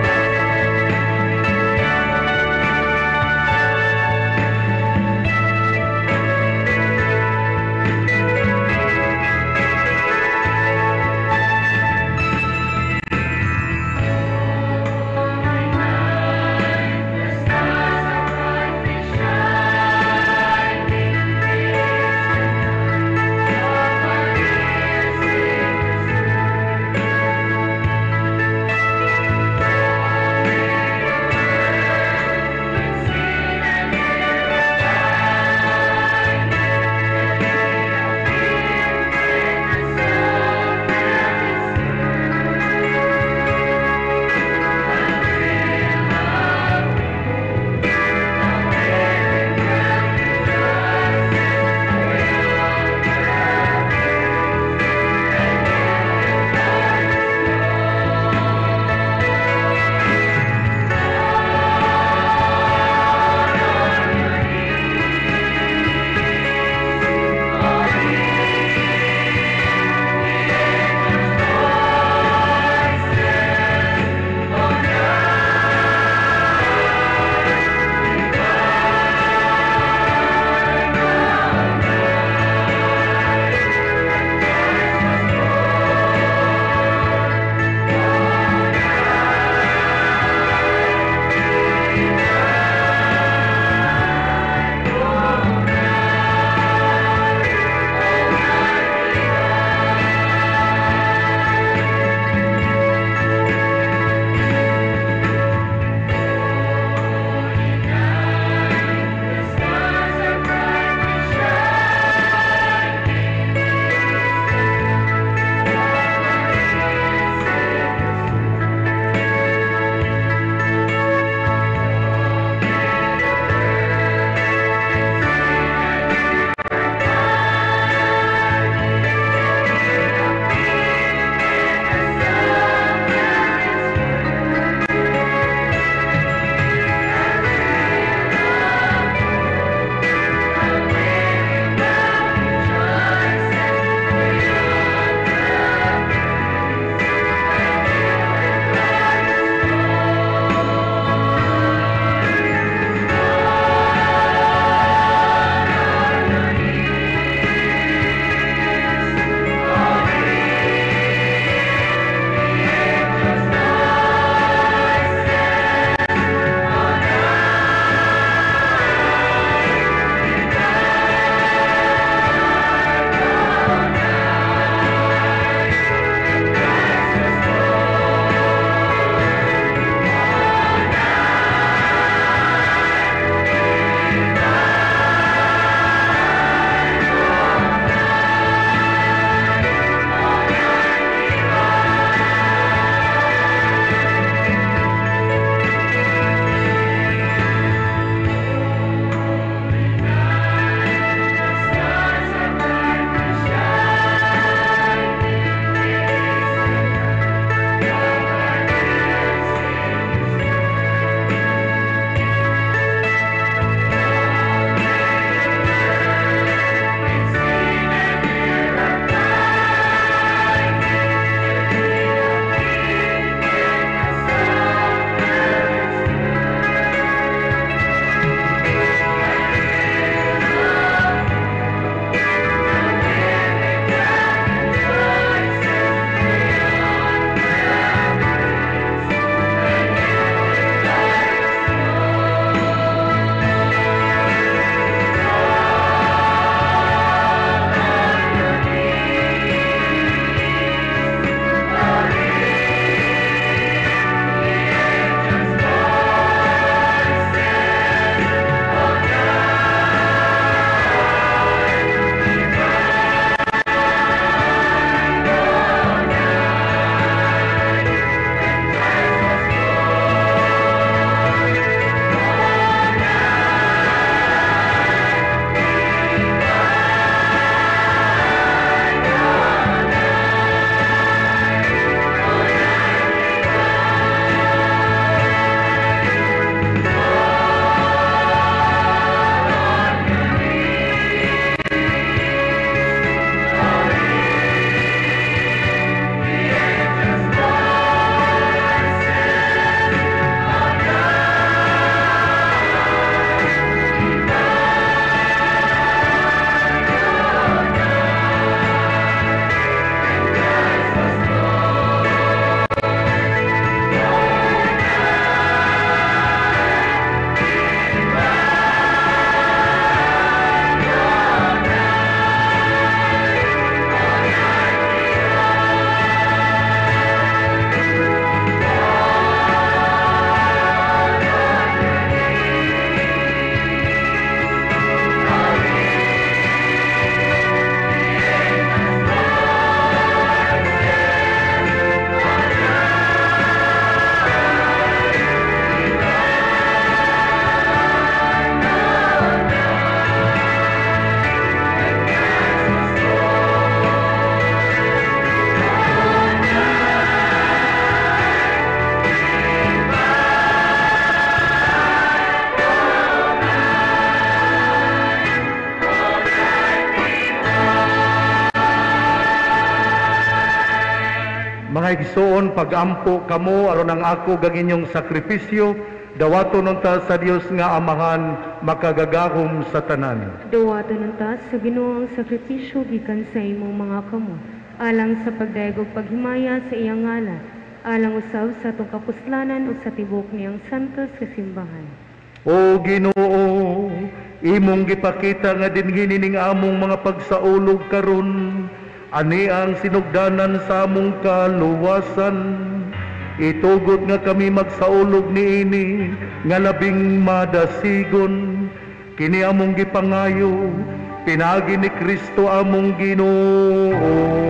Mga igsoon, pagampo kamo aron ang ako gaginyong sakripisyo, dawaton unta sa Dios nga Amahan makagagahom sa tanan. Dawaton unta sa Ginoo ang sakripisyo gikan sa imong mga kamo, alang sa pagdayeg ug paghimaya sa iyang ngalan, alang usab sa atong kapuslanan ug sa tibok niyang santos nga simbahan. O Ginoo, imong gipakita nga dinhi ning among mga pagsaulog karon, ani ang sinugdanan sa among kaluwasan. Itugot nga kami magsaulog niini nga labing madasigon. Kini among gipangayo, pinagi ni Kristo among Ginoo.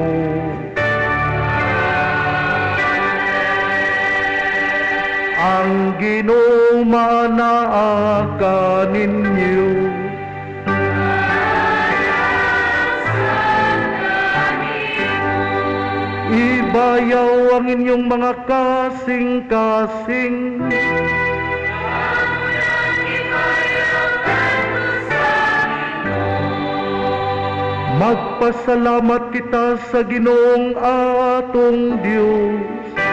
Ang Ginoo manaa kaninyo. Ibayaw ang inyong mga kasing-kasing. Magpasalamat kita sa Ginoong atong Dios.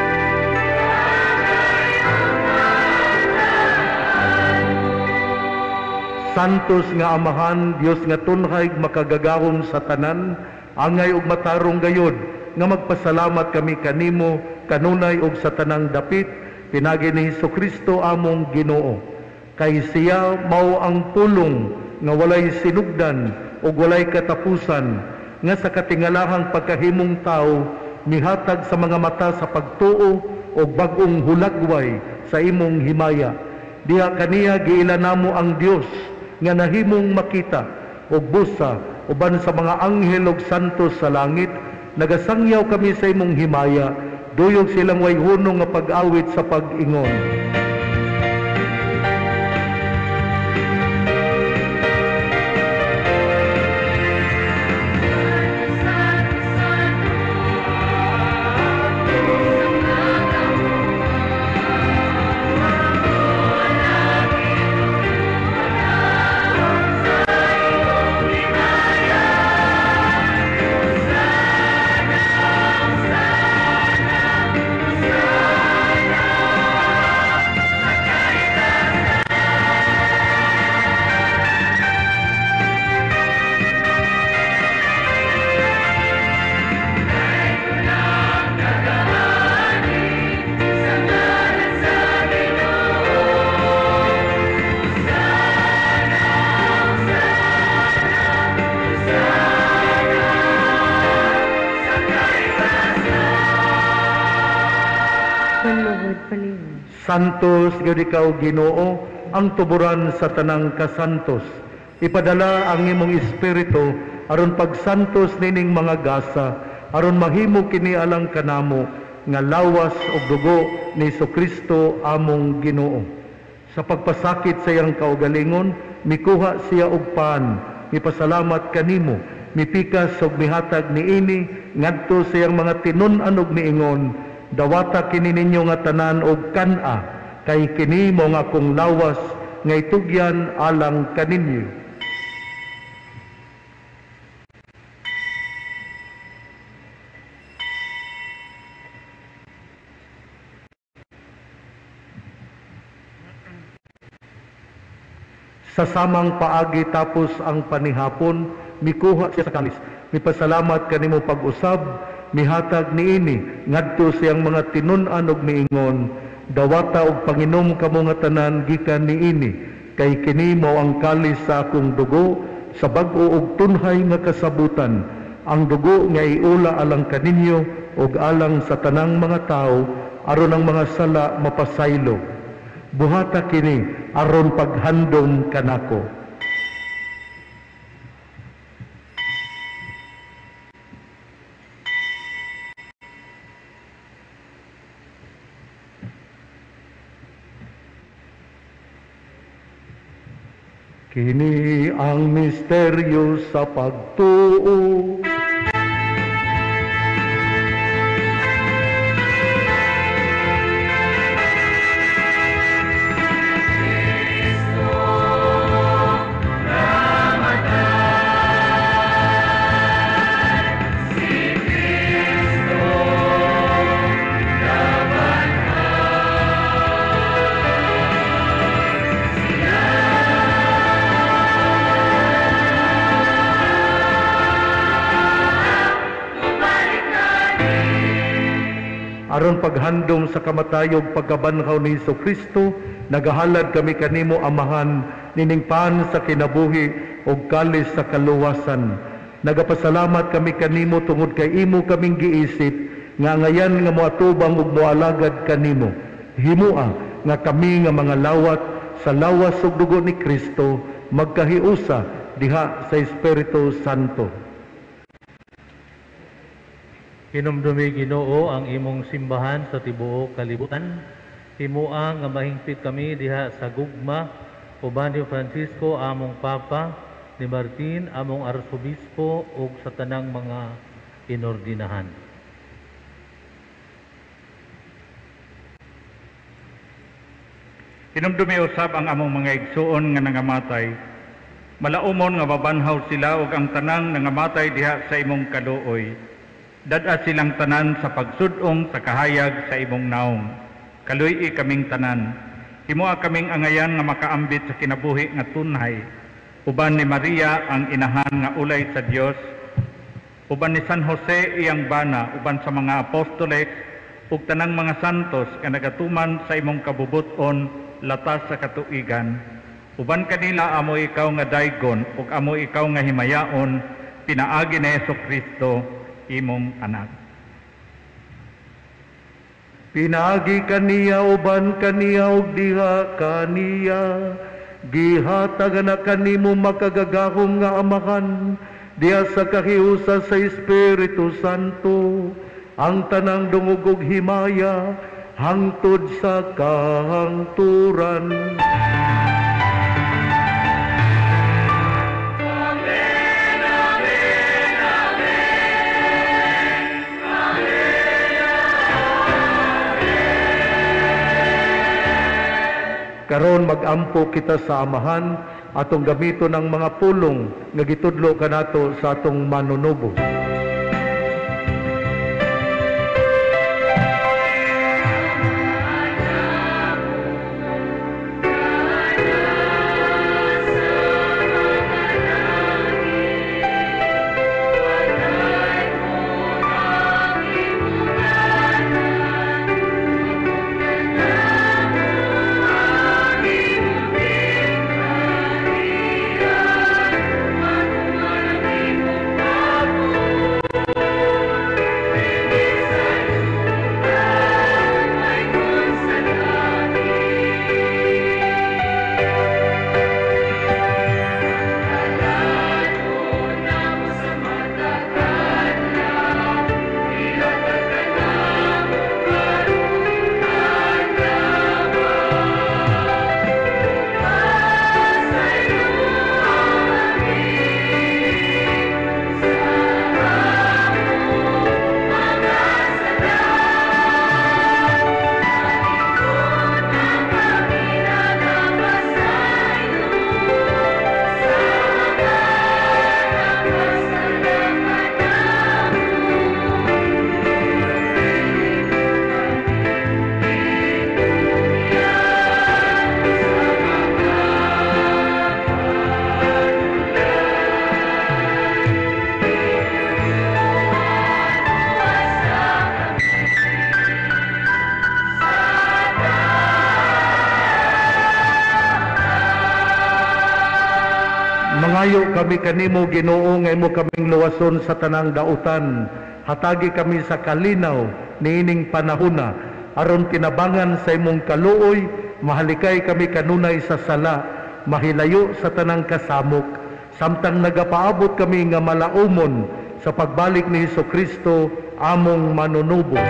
Santos nga Amahan, Dios nga tunhay makagagahom sa tanan, angay ug matarong gayod nga magpasalamat kami kanimo kanunay ug sa tanang dapit pinagi ni Hesukristo among Ginoo. Kay siya mao ang pulong nga walay sinugdan ug walay katapusan nga sa katingalahang pagkahimong tao mihatag sa mga mata sa pagtuo ug bag-ong hulagway sa imong himaya. Diha kaniya giila namo ang Dios nga nahimong makita ug busa uban sa mga anghel ug santos sa langit. Nagasangyaw kami sa imong himaya, duyog silang way hunong nga pag-awit sa pag-ingon. Santos gyud ikaw Ginoo, ang tuburan sa tanang kasantos. Ipadala ang imong espiritu aron pagsantos nining mga gasa, aron mahimo kini alang kanamo nga lawas ug dugo ni Hesukristo among Ginoo. Sa pagpasakit sa iyang kaugalingon, mikuha siya og paan, mipasalamat kanimo, mipikas ug mihatag niini ngadto sa iyang mga tinun-an ug miingon. Dawata kini ninyo nga tanan og kan-a, kay kini mo nga akong lawas nga itugyan alang kaninyo. Sa samang paagi tapos ang panihapon, mikuha siya sa kalis. Mipasalamat kanimo pag-usab, mihatag niini ngadto siyang mga tinun-an ug miingon. Dawata og panginom kamo nga tanan gikan niini, kay kini mao ang kalis sa akong dugo sa bag-o ug tunhay nga kasabutan. Ang dugo nga iula alang kaninyo ug alang sa tanang mga tao aron ang mga sala mapasaylo. Buhata kini aron paghandom kanako. Kini ang misteryo sa pagtuo. aron paghandom sa kamatayog pagkabanhaw ni Kristo, nagahalad kami kanimo amahan, niningpahan sa kinabuhi o kalis sa kaluwasan. Nagapasalamat kami kanimo tungod kay imo kaming giisip, nga ngayan nga moatubang ug moalagad kanimo. Himua nga kami nga mga lawat sa lawas ug dugo ni Kristo, magkahiusa diha sa Espiritu Santo. Hinumdumi Ginoo ang imong simbahan sa tibuok kalibutan. Himua nga mahingpit kami diha sa gugma uban ni Francisco among Papa, ni Martin among Arsobispo ug sa tanang mga inordinahan. Hinumdumi usab ang among mga igsuon nga nangamatay. Malaumon nga mabanhaw sila ug ang tanang nangamatay diha sa imong kaluoy. Dada silang tanan sa pagsudong sa kahayag sa imong naong. Kaluy kaming tanan. Himua kaming angayan nga makaambit sa kinabuhi nga tunay. Uban ni Maria ang inahan nga ulay sa Dios. Uban ni San Jose iyang bana, uban sa mga apostoles ug tanang mga santos nga nagatuman sa imong kabubuton latas sa katuigan. Uban kanila amo ikaw nga daygon ug amo ikaw nga himayaon, pinaagi ni Kristo imong anak. Pinaagi kaniya uban kaniya ug diha kaniya, gihatag na kanimo makagagahom nga amahan, diha sa kahiusa sa Espiritu Santo, ang tanang dungog ug himaya, hangtod sa kahangturan. Karon magampo kita sa amahan, atong gamito ng mga pulong nga gitudlo kanato sa atong manunubo. Mangayo kami kanimo Ginoo nga imo kaming luwason sa tanang dautan. Hatagi kami sa kalinaw niining panahona aron tinabangan sa imong kaluoy, mahalikay kami kanunay sa sala, mahilayo sa tanang kasamok, samtang nagapaabot kami nga malaumon sa pagbalik ni Kristo among manunubos.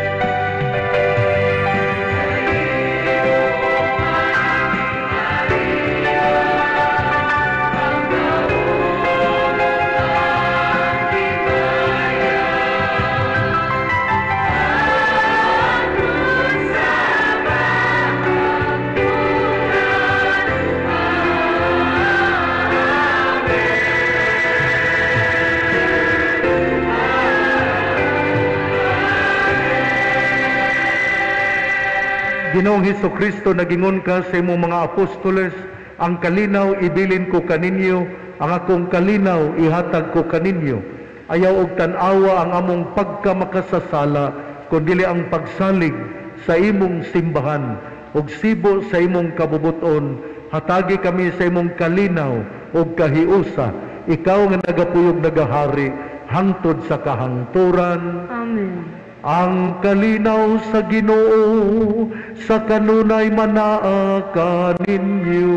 Ginoong Kristo, nagingon ka sa imong mga apostoles, ang kalinaw ibilin ko kaninyo, ang akong kalinaw ihatag ko kaninyo. Ayaw og tan-awa ang among pagkamakasasala, kundi ang pagsalig sa imong simbahan ug sibo sa imong kabubuton. Hatagi kami sa imong kalinaw ug kahiusa, ikaw nga nagapuyog nagahari hangtod sa kahangturan. Amen. Ang kalinaw sa Ginoo sa kanunay manaa kaninyo.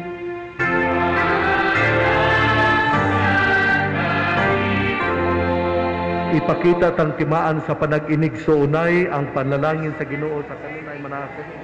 Ipakita tang timaan sa panag-inig sa unay ang panlalangin sa Ginoo sa kanunay manaa kaninyo.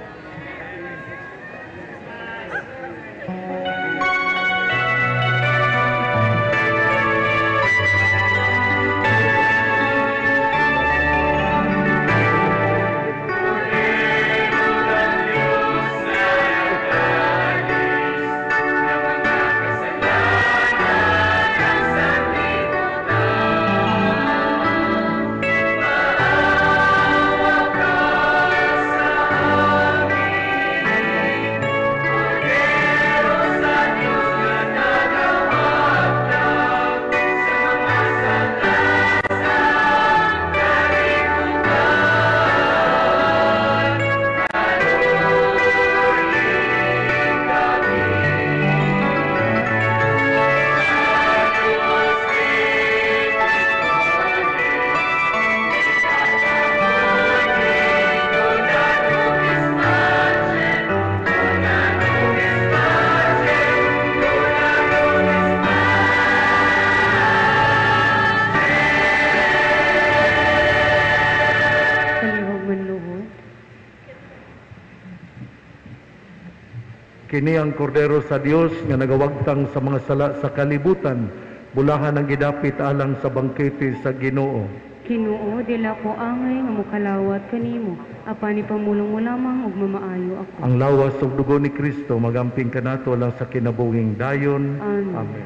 Kini ang kordero sa Dios nga nagawagtang sa mga sala sa kalibutan, bulahan ang gidapit alang sa bangkete sa Ginoo. Ginoo, dila ko angay nga mokalawat kanimo, apani pamulong mo lamang ug mamaayo ako. Ang lawas ug dugo ni Kristo magamping kanato lang sa kinabuhing dayon. Amen. Amen.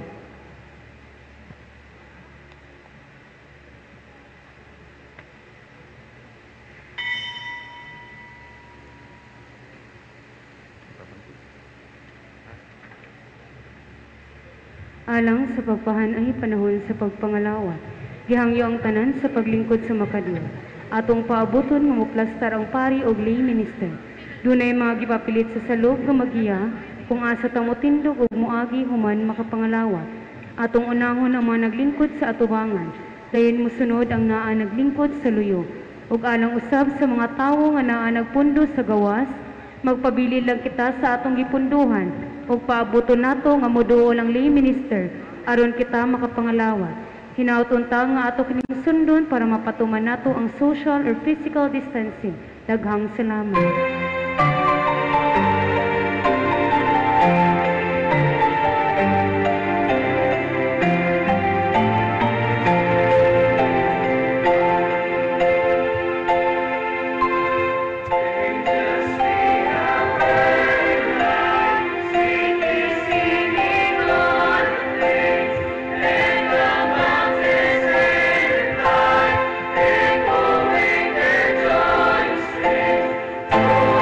Alang sa pagpahanay panahon sa pagpangalawat, gihangyo ang tanan sa paglingkod sa makadiyos. Atong paabuton nga moplastar ang pari og lay minister. Dunay mga gipapilit sa salog nga magiya kung asa ta motindog og moagi human makapangalawat. Atong unahon ang mga naglingkod sa atubangan, dayon mosunod ang naa naglingkod sa luyo. Ug alang usab sa mga tawo nga naa nagpundo sa gawas, magpabili lang kita sa atong gipunduhan ug paabuton nato nga moduol ang lay minister aron kita makapangalawat. Hinaut-unta nga ato kining sundon para mapatuman nato ang social or physical distancing. Daghang salamat. Oh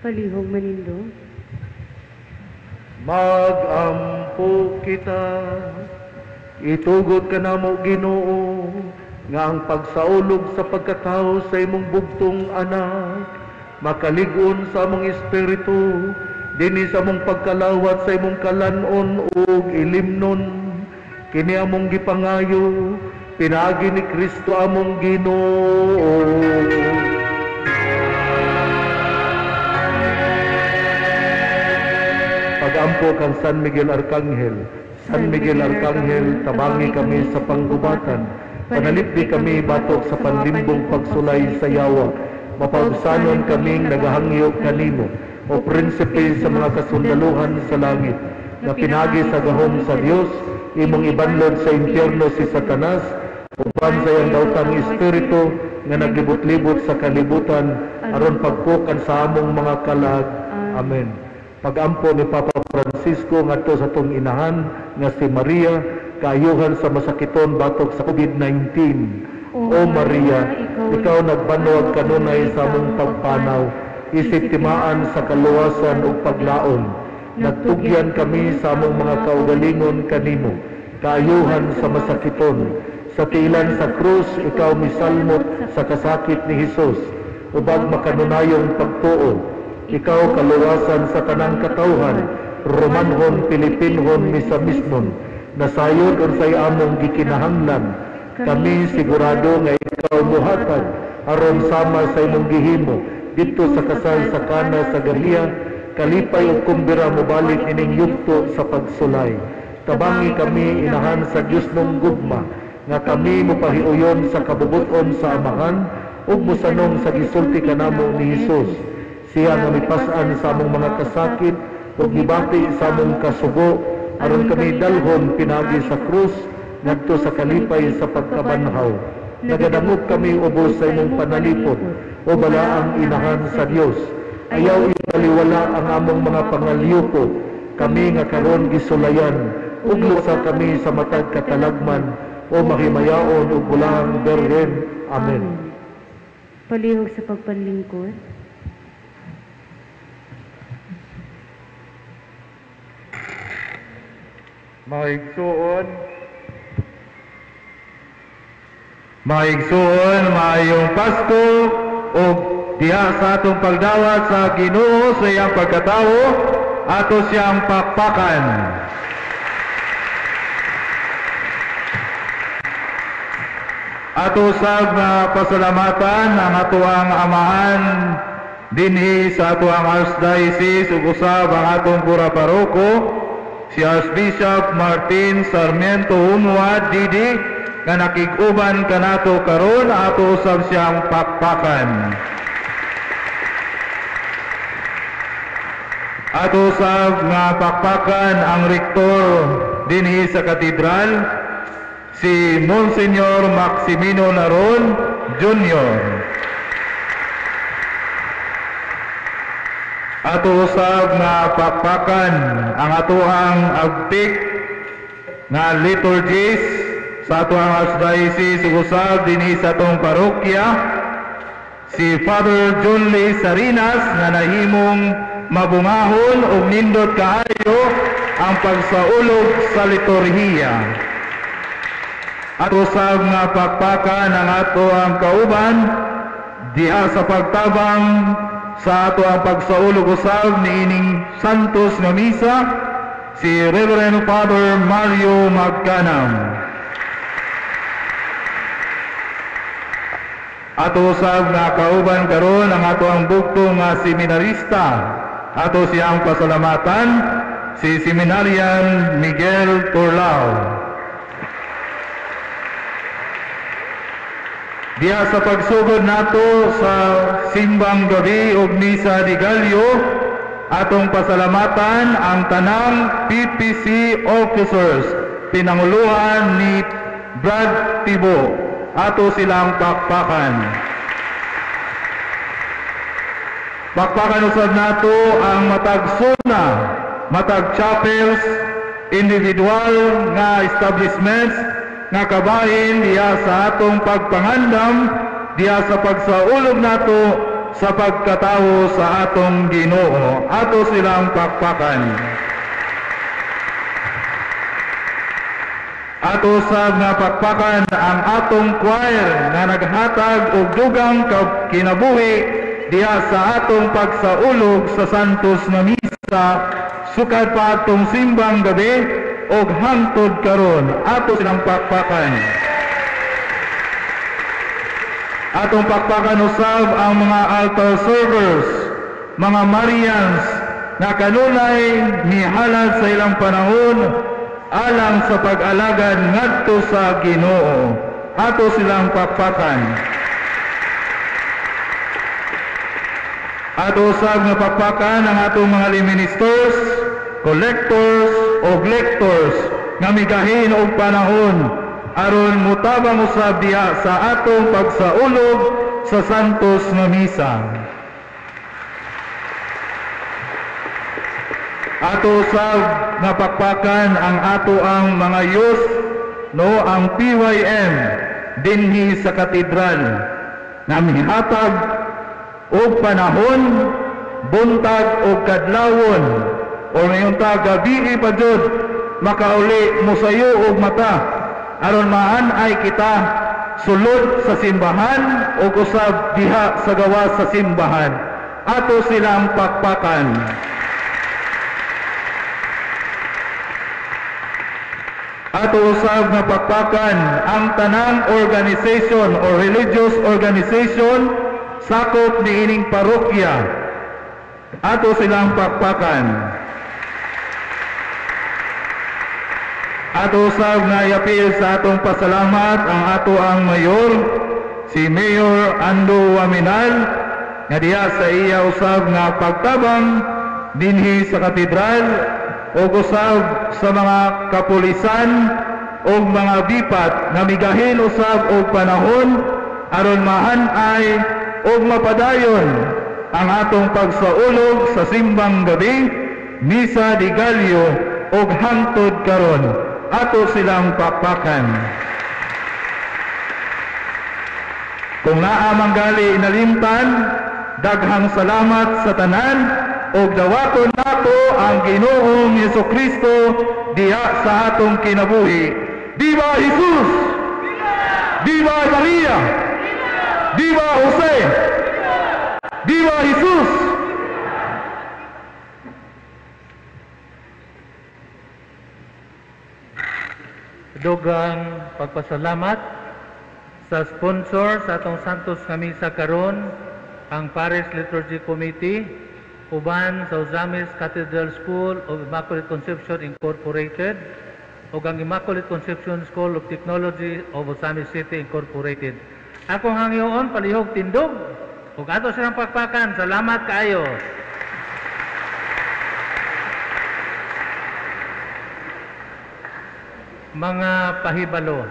Palihog manindo. Magampo kita, itugod ka na mo Ginoo, nga ang pagsaulog sa pagkatao sa imong bugtong anak, makaligon sa among espiritu, dinhi sa among pagkalawat sa imong kalanon ug ilimnon, kini among gipangayo, pinagi ni Kristo among Ginoo. Pagampo kang San Miguel Arcangel, San Miguel Arcangel, tabangi kami sa panggubatan, panalipdi kami batok sa panlimbong pagsulay sa yawa, mapagsanon kaming nagahangyo kanimo, o prinsipe sa mga kasundaluhan sa langit, na pinagi sa gahom sa Dios, imong ibanlod sa impyerno si Satanas, uban sa iyang daotang espiritu, nga naglibot-libot sa kalibutan, aron pagpukan sa among mga kalag. Amen. Pagampo ni Papa Francisco ngadto sa atong inahan nga si Maria, kaayuhan sa masakiton batok sa COVID-19. O Maria, ikaw nagbanwag kanunay sa among pagpanaw, isip timaan sa kaluwasan ug paglaon. Nagtugyan kami sa among mga kaugalingon kanimo, kaayuhan sa masakiton. Sa tiilan sa krus, ikaw misalmot sa kasakit ni Hesus, ubag makanunayong pagtuo. Ikaw kaluwasan sa tanang katawhan, Romanhon, Pilipinhon, Misamisnon, nasayod unsay among gikinahanglan. Kami sigurado nga ikaw muhatag aron sama sa imong gihimo dito sa kasal sa Kana sa Galilea, kalipay ug kumbira mobalik ining yugto sa pagsulay. Tabangi kami inahan sa Dios mong gugma, nga kami mopahiuyon sa kabubuton sa amahan ug mosanong sa gisulti kanamo ni Hesus. Siya nga mipas-an sa among mga kasakit ug gibati sa among kasugo, aron kami dalhon pinagi sa krus ngadto sa kalipay sa pagkabanhaw. Nagadamot kami ubos sa imong panalipod o balaang inahan sa Dios. Ayaw ibaliwala ang among mga pangalyuko, kami nga karon gisulayan ug lusa kami sa matag katalagman o mahimayaon ug bulang Berhen. Amen. Palihog sa pagpanlingkod. Maigsuon, maayong Pasko o diha sa atong pagdawat sa Ginoo sa iyang pagkatawo, ato siyang pakpakan. Ato sab nga pasalamatan ang atuang amahan dinhi sa atuang Archdiocese ug usab ang atong pura paroko, si Archbishop Martin Sarmiento Humuad Didi, nga nakig-uban kanato karon, ato usab siyang pakpakan. Ato usab nga pakpakan ang rektor dinhi sa katedral, si Monsignor Maximino Naron Jr. Ato usab nga pakpakan ang atoang agtik nga liturgies sa atoang Archdiocese ug usab dinhi sa atong parokya, si Father John Lee Sarinas, nga nahimong mabungahon ug nindot kaayo ang pagsaulog sa liturhiya. Ato usab nga pakpakan ang atoang kauban diha sa pagtabang sa ato ang pagsaulog usab niining santos nga misa, si Reverend Father Mario Magcanam. Ato usab nga kauban karon ang ato ang bugto nga seminarista, ato siyang pasalamatan, si Seminarian Miguel Turlao. Diha sa pagsugod nato sa simbang gabi ug misa di Galyo, atong pasalamatan ang tanang PPC officers, pinanguluhan ni Brad Tibo. Ato silang pakpakan. Pakpakan usab nato ang matag suna, matag chapels, individual nga establishments nga kabahin diha sa atong pagpangandam diha sa pagsaulog nato sa pagkatawo sa atong Ginoo. Ato silang pakpakan. Ato sab nga pakpakan ang atong choir nga naghatag og dugang kinabuhi diha sa atong pagsaulog sa Santos nga Misa sukad pa atong simbang gabi og hangtod karon. Ato silang pakpakan. Atong pakpakan usab ang mga altar servers, mga Marians na kanunay mihalad sa ilang panahon alang sa pag-alagad ngadto sa Ginoo. Ato silang pakpakan. Ato usab nga pakpakan ang atong mga ministers, collectors o lectors nga migahin og panahon aron mutabang usab diha sa atong pagsaulog sa Santos nga Misa. Ato usab nga pakpakan ang ato ang mga youth, no, ang PYM dinhi sa katedral na mihatag og panahon, buntag og kadlawon o ngayon ta gabi pa jud makauli mosayo og mata aron maanay kita sulod sa simbahan o usab diha sa gawas sa simbahan. Ato silang pakpakan. Ato usab nga pakpakan ang tanang organization o religious organization sakop niining parokya. Ato silang pakpakan. Ato usab nga iapil sa atong pasalamat ang ato ang mayor, si Mayor Ando Waminal, nga diha sa iya usab nga pagtabang dinhi sa katedral o usab sa mga kapulisan o mga bipat nga migahin usab og panahon aron maanay og mapadayon ang atong pagsaulog sa simbang gabi, Misa de Gallo og hangtod karon. Ato silang pakpakan. Kung naa manggali inalimtan, daghang salamat sa tanan ug dawaton nato ang Ginoong Jesucristo diha sa atong kinabuhi. Viva Jesus! Viva Maria! Viva Jose! Viva Jesus! Dugang pagpasalamat sa sponsor sa atong Santos nga Misa karon, ang Parish Liturgy Committee uban sa Ozamis Cathedral School of Immaculate Conception Incorporated ug ang Immaculate Conception School of Technology of Ozamis City Incorporated. Akong hangyoon palihog tindog ug ato silang pakpakan. Salamat kaayo. Mga pahibalo,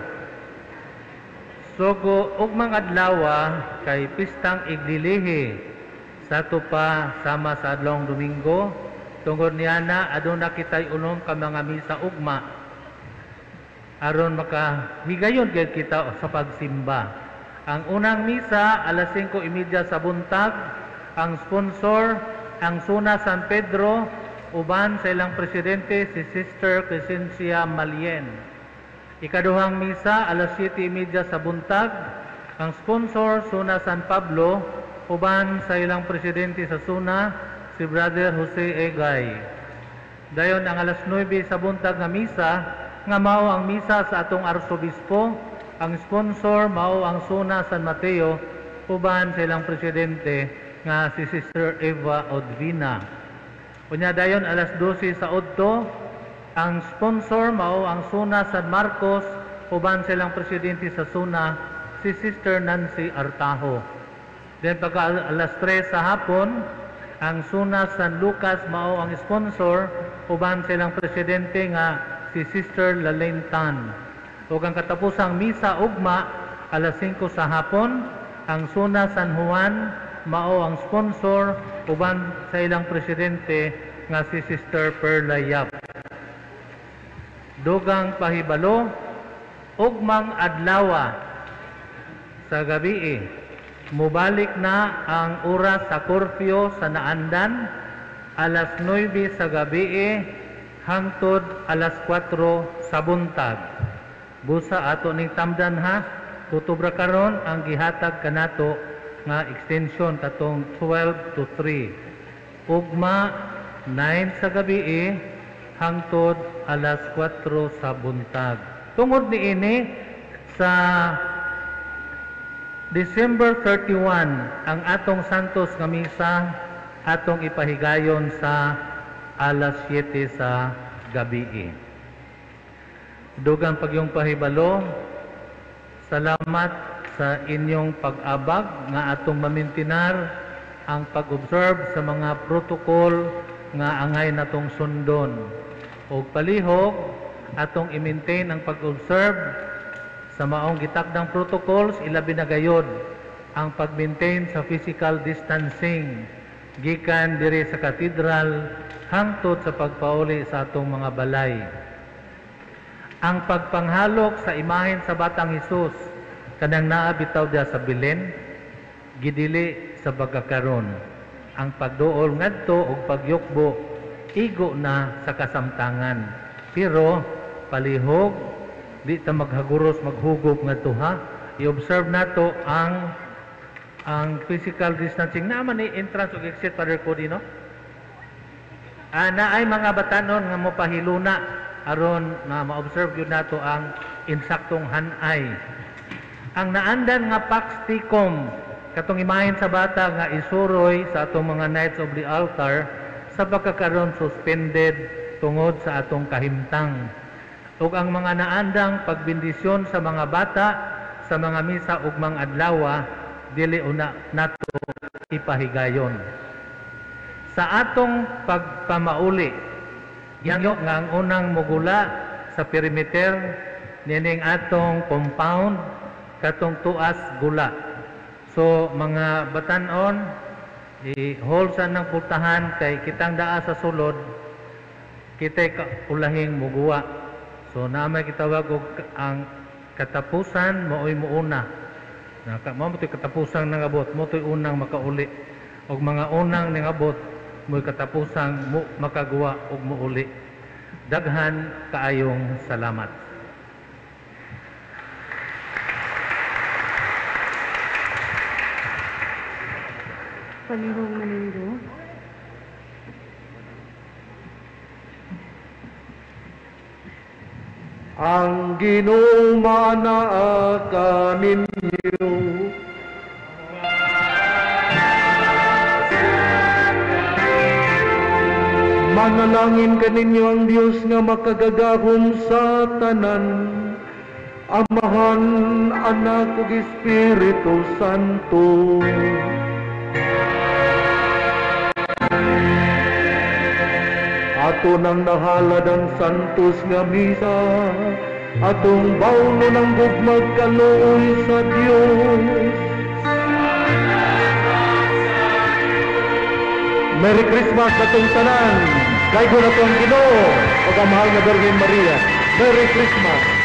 sugo ug mga adlaw kay pistang iglilihi sa tupa sama sa adlawng Domingo. Tungod niana aduna kitay unom ka mga misa ugma aron makahigayon gyud kita sa pagsimba. Ang unang misa alas 5:30 sa buntag. Ang sponsor ang Suna San Pedro uban sa ilang presidente si Sister Crescencia Malien. Ikaduhang misa alas 7:30 sa buntag. Ang sponsor Suna San Pablo uban sa ilang presidente sa Suna si Brother Jose Egay. Dayon ang alas 9 sa buntag nga misa nga mao ang misa sa atong arsobispo. Ang sponsor mao ang Suna San Mateo uban sa ilang presidente nga si Sister Eva Odvina. Unya dayon alas 12 sa udto, ang sponsor mao ang Suna San Marcos uban sa ilang presidente sa Suna si Sister Nancy Artajo. Then pagka alas 3 sa hapon, ang Suna San Lucas mao ang sponsor uban sa ilang presidente nga si Sister Lalaine Tan. Ug ang katapusang misa ugma alas 5 sa hapon, ang Suna San Juan mao ang sponsor uban sa ilang presidente nga si Sister Perla Yap. Dugang pahibalo, ugmang adlaw sa gabi Mubalik na ang oras sa kurfew sa Naandan, alas 9 sa gabi hangtod alas 4 sa buntag. Busa ato ning tamdan ha, tutubra karon ang gihatag kanato nga extension katong 12 to 3. Ugma 9 sa gabi hangtod alas 4 sa buntag. Tungod niini sa December 31 ang atong Santos nga misa atong ipahigayon sa alas 7 sa gabi. Dugang pagyong pahibalo, salamat sa inyong pag-abag nga atong mamintinar ang pag-observe sa mga protocol nga angay natong sundon. O palihog, atong i-maintain ang pag-observe sa maong gitakdang protocols, ilabi na gayod ang pag-maintain sa physical distancing gikan diri sa katedral hangtod sa pagpauli sa atong mga balay. Ang pagpanghalok sa imahen sa Batang Hesus kanang naa bitaw dia sa Belen gidili sa pagkakaron. Ang pagduol ngadto og pagyukbo igo na sa kasamtangan. Pero palihog di ta maghaguros maghugop ngadto ha. I-observe nato ang physical distancing naman ni entrance ug exit Father Cody no. Naay mga batanon nga mopahiluna aron nga ma-observe gyud nato ang insaktong hanay. Ang naandan nga Pax Ticum katong imahen sa bata nga isuroy sa atong mga Knights of the Altar sa pagkakaroon suspended tungod sa atong kahimtang. Ug ang mga naandang pagbindisyon sa mga bata sa mga misa ug mga adlaw dili una nato ipahigayon. Sa atong pagpamauli, yanyo nga ang unang mugula sa perimeter nining atong compound katong tuas gula. So mga batanon, i-hold sa ng pultahan kay kitang daa sa sulod, kita'y ulahing muguwa. So naamay kitawag og ang katapusan mao'y muuna. Mo to'y katapusang nangabot, mo to'y unang makauli. Og mga unang nangabot, mo'y katapusang makaguwa og muuli. Daghan kaayong salamat. Palihog Manindo. Ang Ginoong manaa kaninyo. Manalangin kaninyo ang Diyos nga makagagahom sa tanan, Amahan, Anak ug Espiritu Santo. Ato nang nahalad ang santos nga misa, atong bawlo ng gugmag kaluoy sa Dios. Merry Christmas atong tanan. Kay ko na tong Ginoo ug ang mahal nga Birhen Maria. Merry Christmas.